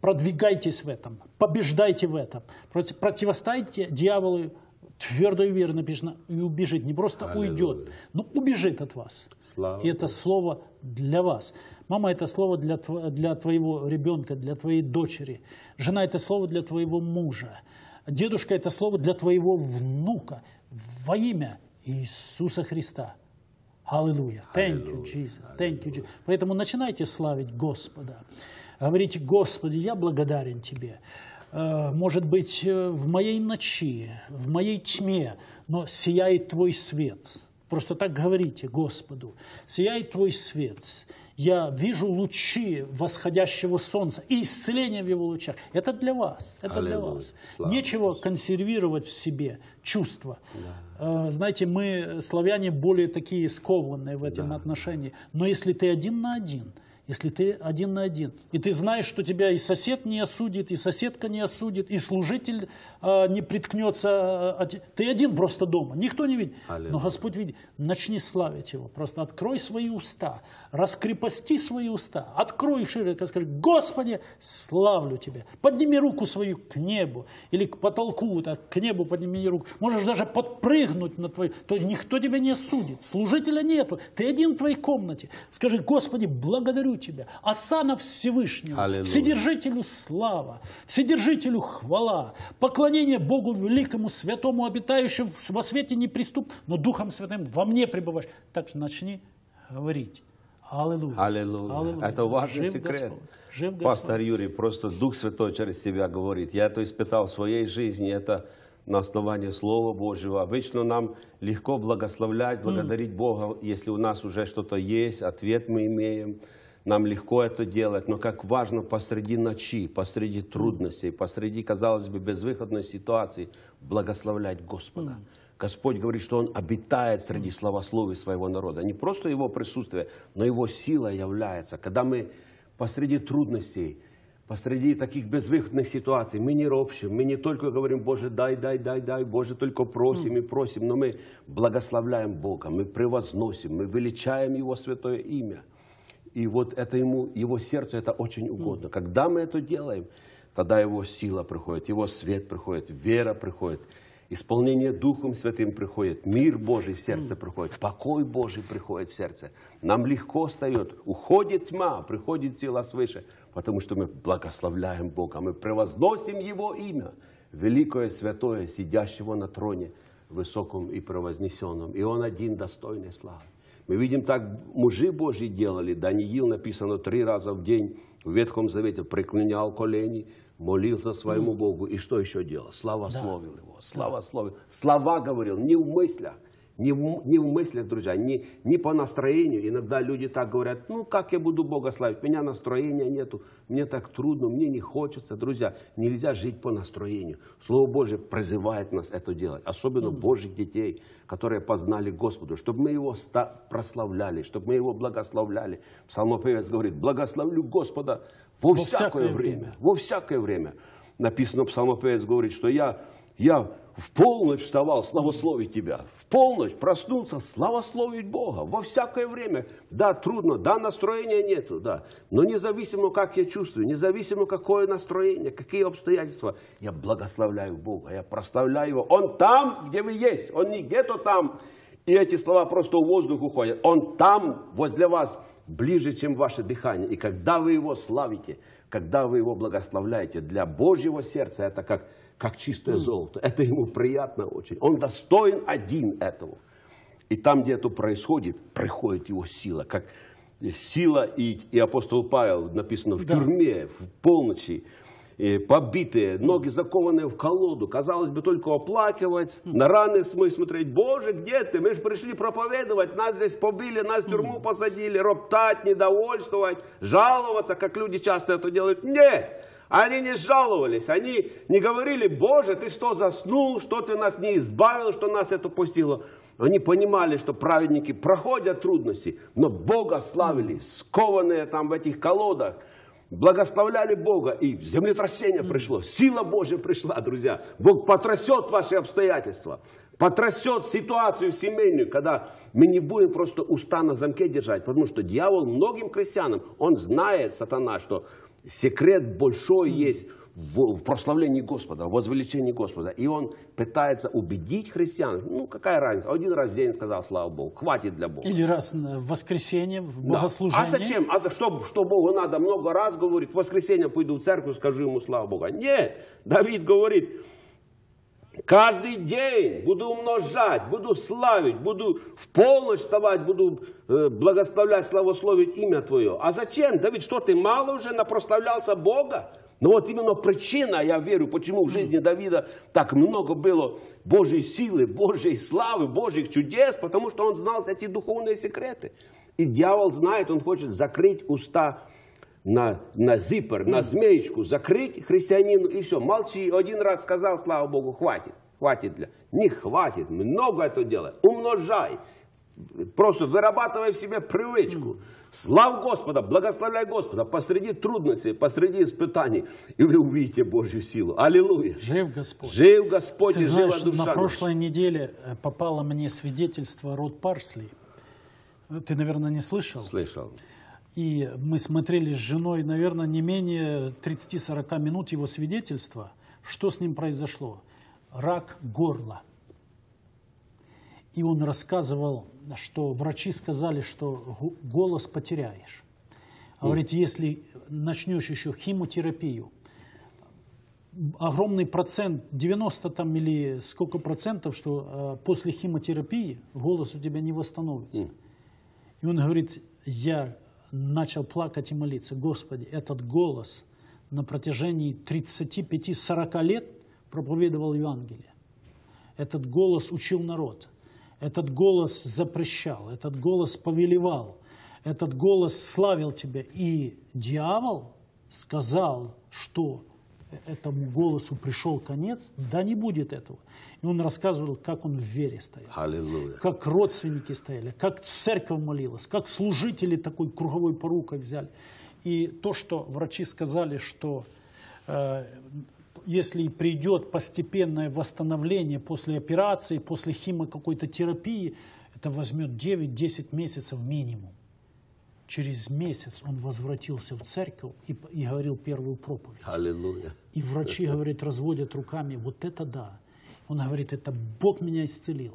продвигайтесь в этом, побеждайте в этом, против, противостоите дьяволу твердой верой, написано, и убежит. Не просто Аллилуйя. Уйдет, но убежит от вас. Слава и это слово для вас. Мама, это слово для, для твоего ребенка, для твоей дочери. Жена, это слово для твоего мужа. Дедушка, это слово для твоего внука. Во имя Иисуса Христа. Аллилуйя. Thank you, Jesus. Thank you, Jesus. Поэтому начинайте славить Господа. Говорите: Господи, я благодарен Тебе. Может быть, в моей ночи, в моей тьме, но сияет Твой свет. Просто так говорите Господу: сияет Твой свет. Я вижу лучи восходящего солнца и исцеление в его лучах. Это для вас. Это Аллилуйя. для вас. Слава Нечего Господу. консервировать в себе чувства. Да. Знаете, мы, славяне, более такие скованные в этом Да. отношении. Но если ты один на один, если ты один на один, и ты знаешь, что тебя и сосед не осудит, и соседка не осудит, и служитель э, не приткнется, э, ты один просто дома, никто не видит. Аллилуйя. Но Господь видит. Начни славить Его. Просто открой свои уста, раскрепости свои уста, открой шире, и скажи: Господи, славлю Тебя. Подними руку свою к небу или к потолку, так, к небу подними руку. Можешь даже подпрыгнуть на твой, то никто тебя не осудит. Служителя нету. Ты один в твоей комнате. Скажи: Господи, благодарю Тебя. Осанна Всевышнего, Аллилуйя. Вседержителю слава, Вседержителю хвала, поклонение Богу великому, святому, обитающему во свете неприступ, но Духом Святым во мне пребываешь. Так что начни говорить. Аллилуйя. Аллилуйя. Аллилуйя. Это важный Жив секрет. Господь. Жив Господь. Пастор Юрий, просто Дух Святой через тебя говорит. Я это испытал в своей жизни. Это на основании Слова Божьего. Обычно нам легко благословлять, благодарить Бога, если у нас уже что-то есть, ответ мы имеем. Нам легко это делать, но как важно посреди ночи, посреди трудностей, посреди, казалось бы, безвыходной ситуации благословлять Господа. Господь говорит, что Он обитает среди славословий своего народа. Не просто Его присутствие, но Его сила является. Когда мы посреди трудностей, посреди таких безвыходных ситуаций, мы не ропщим, мы не только говорим: Боже, дай, дай, дай, дай, Боже, только просим и просим, но мы благословляем Бога, мы превозносим, мы величаем Его святое имя. И вот это ему, его сердцу это очень угодно. Когда мы это делаем, тогда его сила приходит, его свет приходит, вера приходит, исполнение Духом Святым приходит, мир Божий в сердце приходит, покой Божий приходит в сердце. Нам легко встает, уходит тьма, приходит сила свыше, потому что мы благословляем Бога, мы превозносим Его имя, великое, святое, сидящего на троне, высоком и превознесенном. И Он один достойный славы. Мы видим, так мужи Божьи делали. Даниил, написано, три раза в день в Ветхом Завете преклонял колени, молился своему Богу. И что еще делал? Славословил Его. Славословил. Слова говорил не в мыслях. Не в, не в мыслях, друзья, не, не по настроению. Иногда люди так говорят: ну как я буду Бога славить? У меня настроения нету, мне так трудно, мне не хочется. Друзья, нельзя жить по настроению. Слово Божье призывает нас это делать. Особенно mm. Божьих детей, которые познали Господу. Чтобы мы Его прославляли, чтобы мы Его благословляли. Псалмопевец говорит: благословлю Господа во, во всякое, всякое время. время. Во всякое время. Написано, псалмопевец говорит, что я... Я в полночь вставал славословить Тебя. В полночь проснулся славословить Бога. Во всякое время. Да, трудно, да, настроения нету, да. Но независимо, как я чувствую, независимо, какое настроение, какие обстоятельства, я благословляю Бога, я прославляю Его. Он там, где вы есть. Он не где-то там. И эти слова просто в воздух уходят. Он там, возле вас, ближе, чем ваше дыхание. И когда вы Его славите, когда вы Его благословляете, для Божьего сердца это как... как чистое золото. Это ему приятно очень. Он достоин один этого. И там, где это происходит, приходит его сила. Как сила и, и апостол Павел, написано, в да. тюрьме, в полночи, побитые, ноги закованные в колоду. Казалось бы, только оплакивать, на раны смотреть. Боже, где ты? Мы же пришли проповедовать, нас здесь побили, нас в тюрьму посадили, роптать, недовольствовать, жаловаться, как люди часто это делают. Нет! Они не жаловались, они не говорили: Боже, ты что, заснул, что ты нас не избавил, что нас это пустило. Они понимали, что праведники проходят трудности, но Бога славили, скованные там в этих колодах, благословляли Бога, и землетрясение пришло, сила Божья пришла, друзья. Бог потрясет ваши обстоятельства, потрясет ситуацию семейную, когда мы не будем просто уста на замке держать, потому что дьявол многим христианам, он знает, сатана, что секрет большой есть в, в прославлении Господа, в возвеличении Господа. И он пытается убедить христиан. Ну, какая разница? Один раз в день сказал, слава Богу, хватит для Бога. Или раз в воскресенье, в Да. богослужении. А зачем? А за что, что Богу надо много раз говорить? В воскресенье пойду в церковь, скажу ему слава Богу. Нет, Давид говорит, каждый день буду умножать, буду славить, буду в полночь вставать, буду э, благословлять, славословить имя Твое. А зачем, Давид, что ты мало уже напрославлялся Бога? Но вот именно причина, я верю, почему в жизни Давида так много было Божьей силы, Божьей славы, Божьих чудес, потому что он знал эти духовные секреты. И дьявол знает, он хочет закрыть уста на, на зиппер, на змеечку, закрыть христианину, и все, молчи. Один раз сказал, слава Богу, хватит, хватит. Для... Не хватит, много это делать, умножай. Просто вырабатывай в себе привычку. Слава Господа, благословляй Господа посреди трудностей, посреди испытаний. И вы увидите Божью силу. Аллилуйя. Жив Господь. Жив Господь Ты и жива знаешь, душа на прошлой наша. неделе попало мне свидетельство Род Парсли. Ты, наверное, не слышал? Слышал. И мы смотрели с женой, наверное, не менее тридцати-сорока минут его свидетельства. Что с ним произошло? Рак горла. И он рассказывал, что врачи сказали, что голос потеряешь. Говорит, если начнешь еще химиотерапию, огромный процент, девяносто там или сколько процентов, что э, после химиотерапии голос у тебя не восстановится. Mm. И он говорит, я начал плакать и молиться. Господи, этот голос на протяжении тридцати пяти — сорока лет проповедовал Евангелие. Этот голос учил народ. Этот голос запрещал, этот голос повелевал, этот голос славил тебя. И дьявол сказал, что этому голосу пришел конец, да не будет этого. И он рассказывал, как он в вере стоял, Аллилуйя. Как родственники стояли, как церковь молилась, как служители такой круговой порукой взяли. И то, что врачи сказали, что э, если придет постепенное восстановление после операции, после химо какой-то терапии, это возьмет девять-десять месяцев минимум. Через месяц он возвратился в церковь и, и говорил первую проповедь. Аллилуйя. И врачи, говорит, разводят руками, вот это да. Он говорит, это Бог меня исцелил.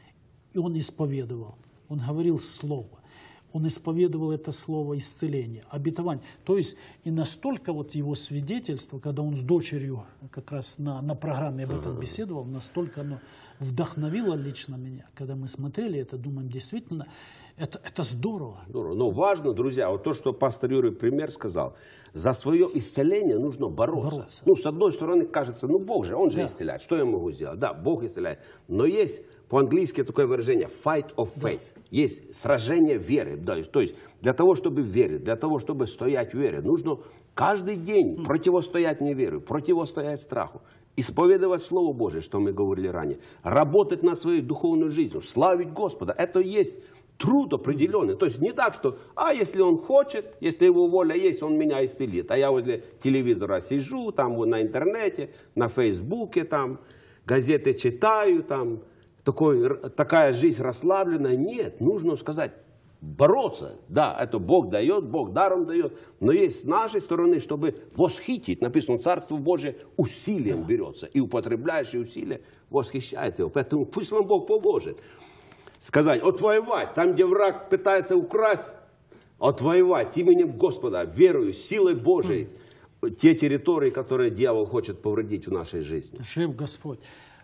И он исповедовал, он говорил слово. Он исповедовал это слово исцеления, обетование. То есть и настолько вот его свидетельство, когда он с дочерью как раз на, на программе об этом беседовал, настолько оно вдохновило лично меня. Когда мы смотрели это, думаем, действительно, это, это здорово. Здорово. Но важно, друзья, вот то, что пастор Юрий пример сказал, за свое исцеление нужно бороться. бороться. Ну, с одной стороны, кажется, ну, Бог же, Он же Да. исцеляет. Что я могу сделать? Да, Бог исцеляет. Но есть по-английски такое выражение fight of faith. Да. Есть сражение веры. Да, то есть для того, чтобы верить, для того, чтобы стоять в вере, нужно каждый день mm. противостоять неверию, противостоять страху. Исповедовать Слово Божие, что мы говорили ранее. Работать над своей духовной жизнью, славить Господа. Это есть труд определенный. То есть не так, что, а если он хочет, если его воля есть, он меня исцелит. А я возле телевизора сижу, там на интернете, на Фейсбуке, там, газеты читаю, там, такой, такая жизнь расслабленная. Нет, нужно сказать, бороться. Да, это Бог дает, Бог даром дает, но есть с нашей стороны, чтобы восхитить. Написано, Царство Божие усилием да. берется, и употребляющий усилия восхищает его. Поэтому пусть вам Бог поможет. Сказать, отвоевать, там, где враг пытается украсть, отвоевать именем Господа, верою, силой Божией, mm. те территории, которые дьявол хочет повредить в нашей жизни. Жив Господь.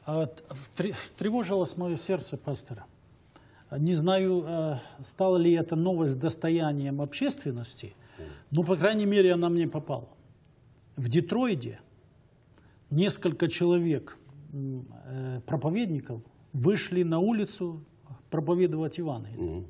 Встревожилось мое сердце, пастора. Не знаю, стала ли эта новость достоянием общественности, но, по крайней мере, она мне попала. В Детройде несколько человек, проповедников, вышли на улицу проповедовать Евангелие.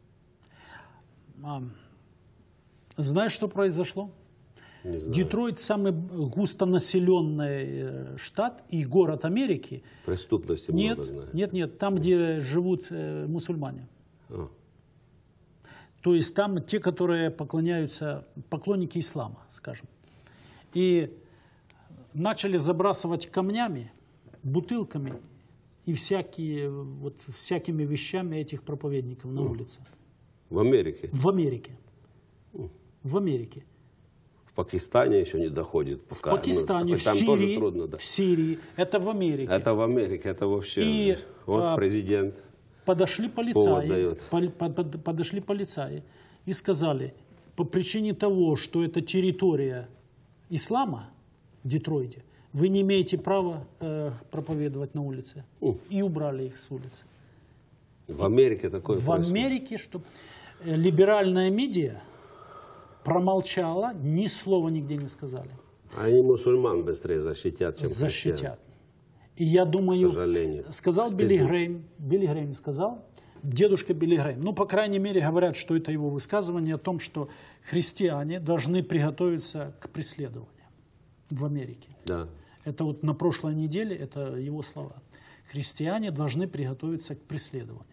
Mm. Знаешь, что произошло? Детройт самый густонаселенный штат и город Америки. Преступности нет, много знаю. Нет, нет, там, где живут э, мусульмане. Oh. То есть там те, которые поклоняются, поклонники ислама, скажем. И начали забрасывать камнями, бутылками и всякие, вот, всякими вещами этих проповедников на oh. улице. В Америке? В Америке. Oh. В Америке. Пакистане еще не доходит пока. В Пакистане, ну, в, там Сирии, тоже трудно, да. в Сирии, это в Америке. Это в Америке, это вообще. И, вот а, президент. Подошли полицаи, пол, под, подошли полицаи и сказали, по причине того, что это территория ислама в Детройте, вы не имеете права э, проповедовать на улице. Mm. И убрали их с улицы. В Америке такое В происходит. Америке, что либеральная медиа промолчала, ни слова нигде не сказали. Они мусульман быстрее защитят, чем Защитят. христиан. И я думаю, К сожалению. сказал Стыдно. Билли Грэйм, Билли Грэйм сказал, дедушка Билли Грэйм, ну, по крайней мере, говорят, что это его высказывание о том, что христиане должны приготовиться к преследованию в Америке. Да. Это вот на прошлой неделе, это его слова. Христиане должны приготовиться к преследованию.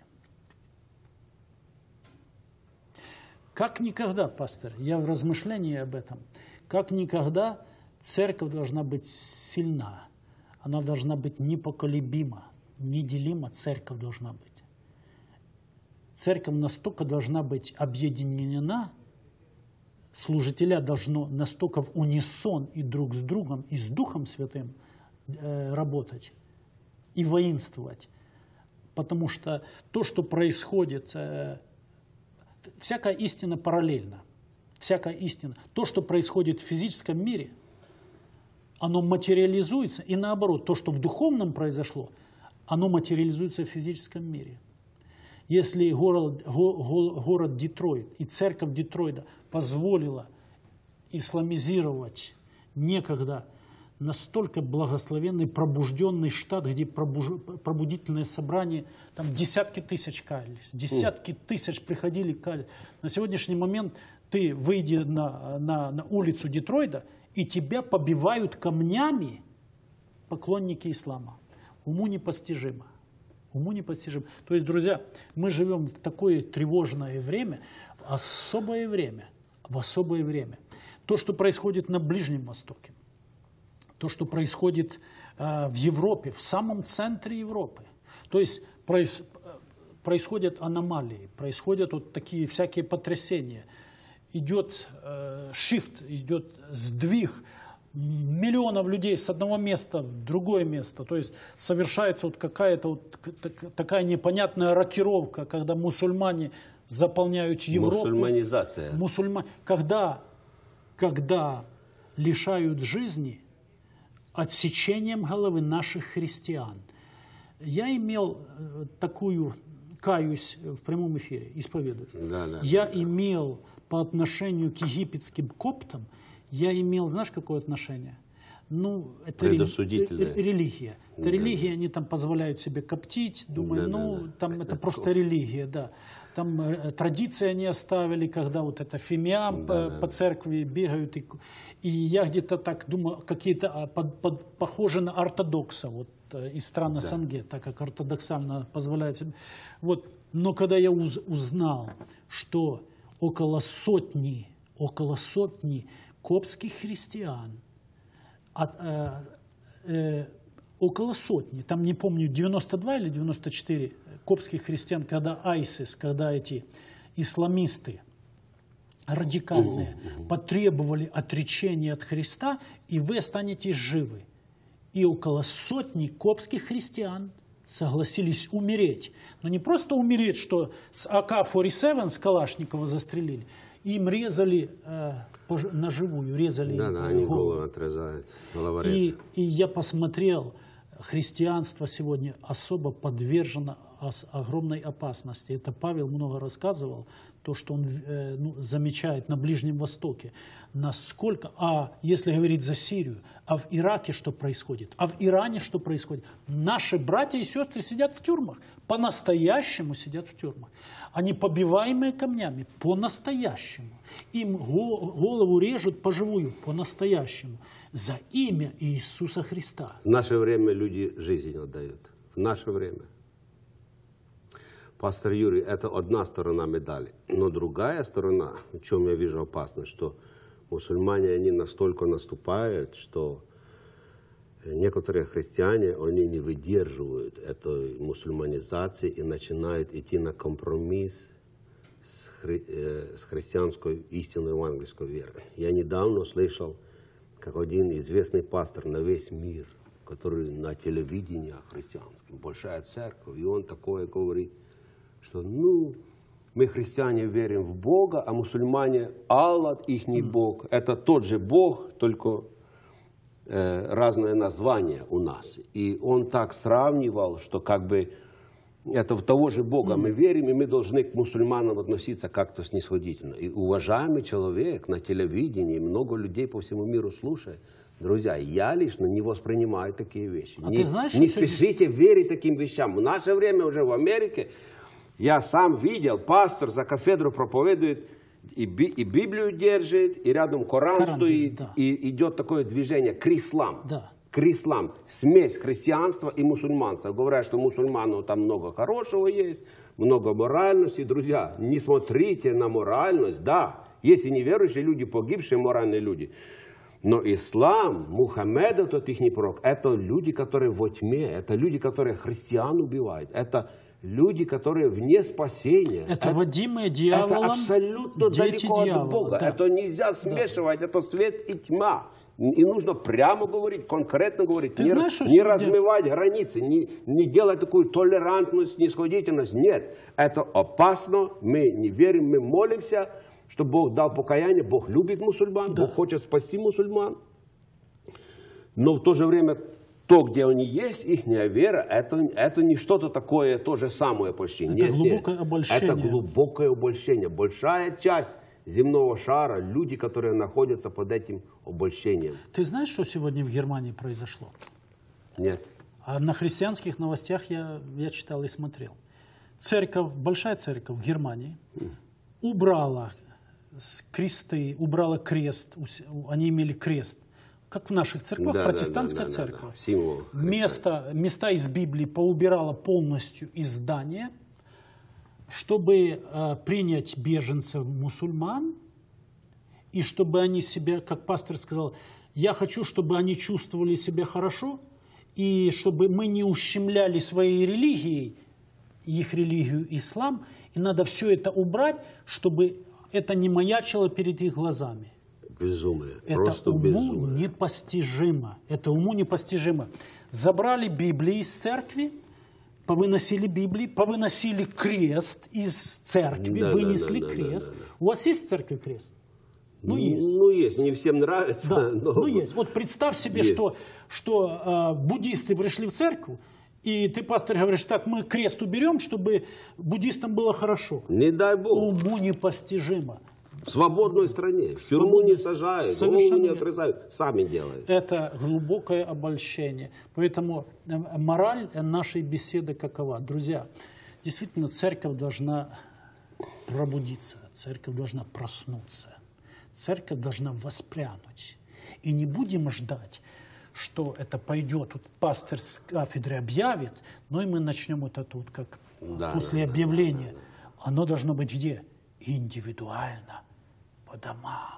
Как никогда, пастор, я в размышлении об этом, как никогда церковь должна быть сильна, она должна быть непоколебима, неделима церковь должна быть. Церковь настолько должна быть объединена, служителя должно настолько в унисон и друг с другом, и с Духом Святым э, работать и воинствовать. Потому что то, что происходит, э, всякая истина параллельна. Всякая истина. То, что происходит в физическом мире, оно материализуется, и наоборот, то, что в духовном произошло, оно материализуется в физическом мире. Если город, го, город Детройт и церковь Детройта позволила исламизировать некогда настолько благословенный, пробужденный штат, где пробуж... пробудительное собрание, там десятки тысяч каялись, десятки mm. тысяч приходили каялись. На сегодняшний момент ты выйди на, на, на улицу Детройта, и тебя побивают камнями поклонники ислама. Уму непостижимо. Уму непостижимо. То есть, друзья, мы живем в такое тревожное время, в особое время, в особое время. То, что происходит на Ближнем Востоке, то, что происходит э, в Европе, в самом центре Европы. То есть проис, происходят аномалии, происходят вот такие всякие потрясения. Идет э, shift, идет сдвиг миллионов людей с одного места в другое место. То есть совершается вот какая-то вот такая непонятная рокировка, когда мусульмане заполняют Европу. Мусульманизация. Мусульма... Когда, когда лишают жизни отсечением головы наших христиан. Я имел такую, каюсь в прямом эфире, исповедуюсь. Да, да, я да, да. имел по отношению к египетским коптам, я имел, знаешь, какое отношение? Ну, это рели... религия. Это да. религия, они там позволяют себе коптить, думаю, да, ну, да, да. там это, это просто копт. религия, да. Там э, традиции они оставили, когда вот это фимиам да, по, да. по церкви бегают. И, и я где-то так думал, какие-то под, под, похожи на ортодокса вот, э, из стран СНГ, да. так как ортодоксально позволяет себе. Вот. Но когда я уз, узнал, что около сотни, около сотни коптских христиан, от, э, э, около сотни, там не помню, девяносто два или девяносто четыре коптских христиан, когда айсис, когда эти исламисты радикальные потребовали отречения от Христа, и вы останетесь живы. И около сотни коптских христиан согласились умереть. Но не просто умереть, что с А К сорок семь с Калашникова застрелили, им резали э, наживую, резали да, да, они голову отрезают. И, и я посмотрел, христианство сегодня особо подвержено огромной опасности. Это Павел много рассказывал, то, что он э, ну, замечает на Ближнем Востоке. Насколько, а если говорить за Сирию, а в Ираке что происходит, а в Иране что происходит. Наши братья и сестры сидят в тюрьмах, по-настоящему сидят в тюрьмах. Они побиваемые камнями, по-настоящему. Им голову режут поживую, по-настоящему. За имя Иисуса Христа. В наше время люди жизнь отдают. В наше время. Пастор Юрий, это одна сторона медали. Но другая сторона, в чем я вижу опасность, что мусульмане, они настолько наступают, что некоторые христиане, они не выдерживают этой мусульманизации и начинают идти на компромисс с, хри, э, с христианской истинной евангельской веры. Я недавно слышал, как один известный пастор на весь мир, который на телевидении христианском, большая церковь, и он такое говорит, что ну, мы, христиане, верим в Бога, а мусульмане, Аллах, их не Бог. Это тот же Бог, только э, разное название у нас. И он так сравнивал, что как бы это в того же Бога мы верим, и мы должны к мусульманам относиться как-то снисходительно. И уважаемый человек на телевидении, много людей по всему миру слушает. Друзья, я лично не воспринимаю такие вещи. А не ты знаешь, не что спешите сегодня... верить таким вещам. В наше время уже в Америке я сам видел, пастор за кафедру проповедует, и, би, и Библию держит, и рядом Коран, Коран стоит, да. И идет такое движение крислам. Да. Крислам, смесь христианства и мусульманства. Говорят, что мусульманов там много хорошего есть, много моральности. Друзья, не смотрите на моральность. Да, есть и неверующие люди, погибшие моральные люди. Но ислам, Мухаммед, тот их не пророк, это люди, которые во тьме, это люди, которые христиан убивают, это люди, которые вне спасения. Это, это водимые дьяволом. Это абсолютно далеко дьявола, от Бога. Да. Это нельзя смешивать, да. Это свет и тьма. И нужно прямо говорить, конкретно говорить, Ты не, знаешь, не размывать границы, не, не делать такую толерантность, снисходительность. Нет, это опасно, мы не верим, мы молимся, что Бог дал покаяние, Бог любит мусульман, да. Бог хочет спасти мусульман. Но в то же время, то, где они есть, их вера, это, это не что-то такое, то же самое почти. Это нет, глубокое нет. обольщение. Это глубокое обольщение. Большая часть земного шара, люди, которые находятся под этим обольщением. Ты знаешь, что сегодня в Германии произошло? Нет. А на христианских новостях я, я читал и смотрел. Церковь, большая церковь в Германии mm. убрала кресты, убрала крест, они имели крест, как в наших церквах, да, протестантская да, да, церковь. Да, да, да. Место, места из Библии поубирала полностью из здания, чтобы э, принять беженцев мусульман, и чтобы они себя, как пастор сказал, я хочу, чтобы они чувствовали себя хорошо, и чтобы мы не ущемляли своей религией, их религию ислам, и надо все это убрать, чтобы это не маячило перед их глазами. Безумие. Это Просто уму безумие. непостижимо. Это уму непостижимо. Забрали Библии из церкви, повыносили Библии, повыносили крест из церкви, да, вынесли да, да, крест. Да, да, да. У вас есть в церкви крест? Ну, есть. Ну, есть. Не всем нравится. Да, но... ну, есть. Вот представь себе, есть. что, что э, буддисты пришли в церковь, и ты, пастор, говоришь, так, мы крест уберем, чтобы буддистам было хорошо. Не дай Бог. Уму непостижимо. В свободной стране. В тюрьму не сажают, голову не отрезают, сами делают. Это глубокое обольщение. Поэтому мораль нашей беседы какова? Друзья, действительно, церковь должна пробудиться, церковь должна проснуться, церковь должна воспрянуть. И не будем ждать, что это пойдет, тут пастор с кафедры объявит, но и мы начнем это тут, как да, после да, объявления. Да, да, да. Оно должно быть где? Индивидуально, по домам.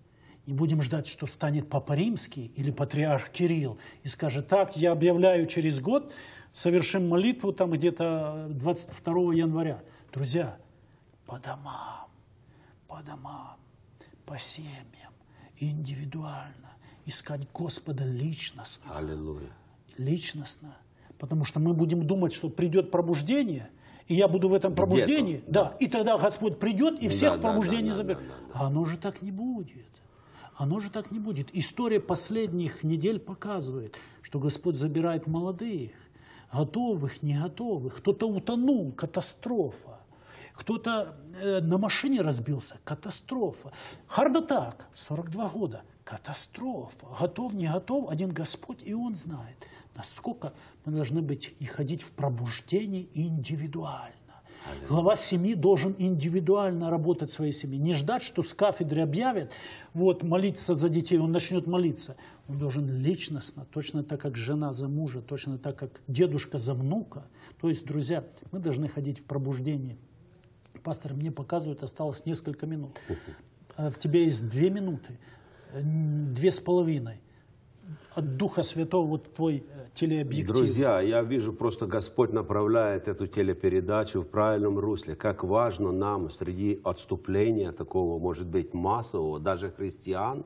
Не будем ждать, что станет Папа Римский или Патриарх Кирилл и скажет, так, я объявляю через год, совершим молитву там где-то двадцать второго января. Друзья, по домам, по домам, по семьям, индивидуально. Искать Господа личностно. Аллилуйя. Личностно. Потому что мы будем думать, что придет пробуждение, и я буду в этом пробуждении, да, да, и тогда Господь придет и всех да, в пробуждение да, да, заберет. Да, да, да. А оно же так не будет. Оно же так не будет. История последних недель показывает, что Господь забирает молодых, готовых, не готовых. Кто-то утонул, катастрофа. Кто-то э, на машине разбился, катастрофа. Хардатак, сорок два года, катастрофа. Готов, не готов, один Господь, и Он знает, насколько мы должны быть и ходить в пробуждении индивидуально. Аллилуйя. Глава семьи должен индивидуально работать в своей семье. Не ждать, что с кафедры объявят, вот, молиться за детей, он начнет молиться. Он должен личностно, точно так, как жена за мужа, точно так, как дедушка за внука. То есть, друзья, мы должны ходить в пробуждении. Пастор мне показывает, осталось несколько минут. В тебе есть две минуты, две с половиной. от Духа Святого вот твой телеобъектив. Друзья, я вижу, просто Господь направляет эту телепередачу в правильном русле. Как важно нам среди отступления такого, может быть, массового, даже христиан.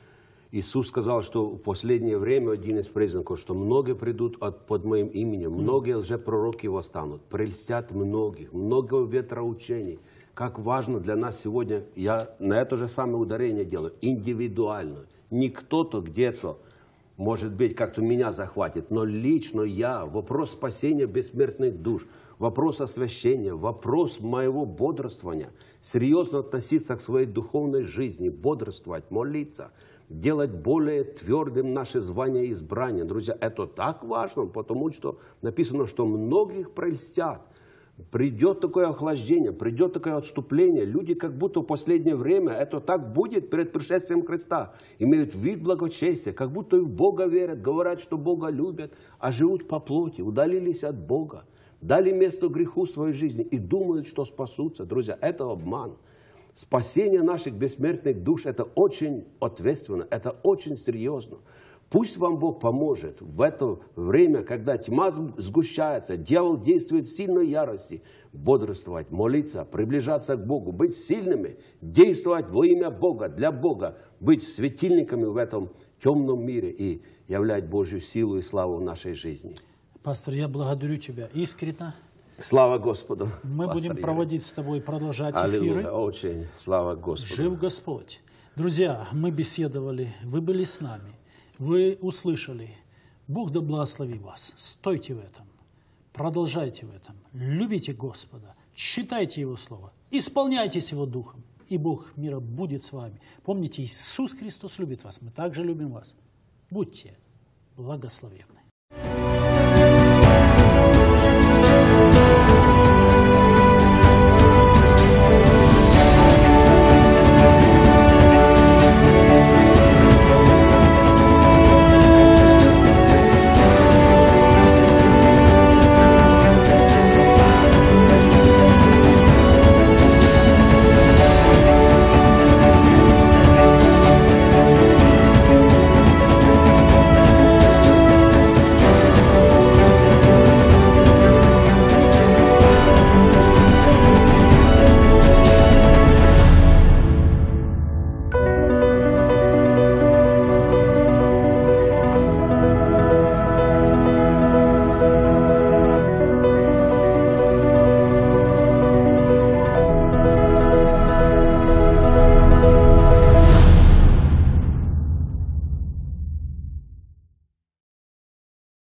Иисус сказал, что в последнее время один из признаков, что многие придут от, под моим именем, многие лжепророки восстанут, прельстят многих, много ветроучений. Как важно для нас сегодня, я на это же самое ударение делаю, индивидуально. Не кто-то где-то, может быть, как-то меня захватит, но лично я, вопрос спасения бессмертных душ, вопрос освящения, вопрос моего бодрствования, серьезно относиться к своей духовной жизни, бодрствовать, молиться, делать более твердым наше звание и избрание. Друзья, это так важно, потому что написано, что многих прельстят. Придет такое охлаждение, придет такое отступление. Люди как будто в последнее время, это так будет перед пришествием Христа, имеют вид благочестия, как будто и в Бога верят, говорят, что Бога любят, а живут по плоти, удалились от Бога, дали место греху в своей жизни и думают, что спасутся. Друзья, это обман. Спасение наших бессмертных душ – это очень ответственно, это очень серьезно. Пусть вам Бог поможет в это время, когда тьма сгущается, дьявол действует в сильной ярости, бодрствовать, молиться, приближаться к Богу, быть сильными, действовать во имя Бога, для Бога, быть светильниками в этом темном мире и являть Божью силу и славу в нашей жизни. Пастор, я благодарю тебя искренне. Слава Господу. Мы будем Юрий. проводить с тобой, продолжать Аллилуйя, эфиры. очень. Слава Господу. Жив Господь. Друзья, мы беседовали, вы были с нами, вы услышали. Бог да благослови вас. Стойте в этом, продолжайте в этом, любите Господа, читайте Его Слово, исполняйтесь Его Духом, и Бог мира будет с вами. Помните, Иисус Христос любит вас, мы также любим вас. Будьте благословенны.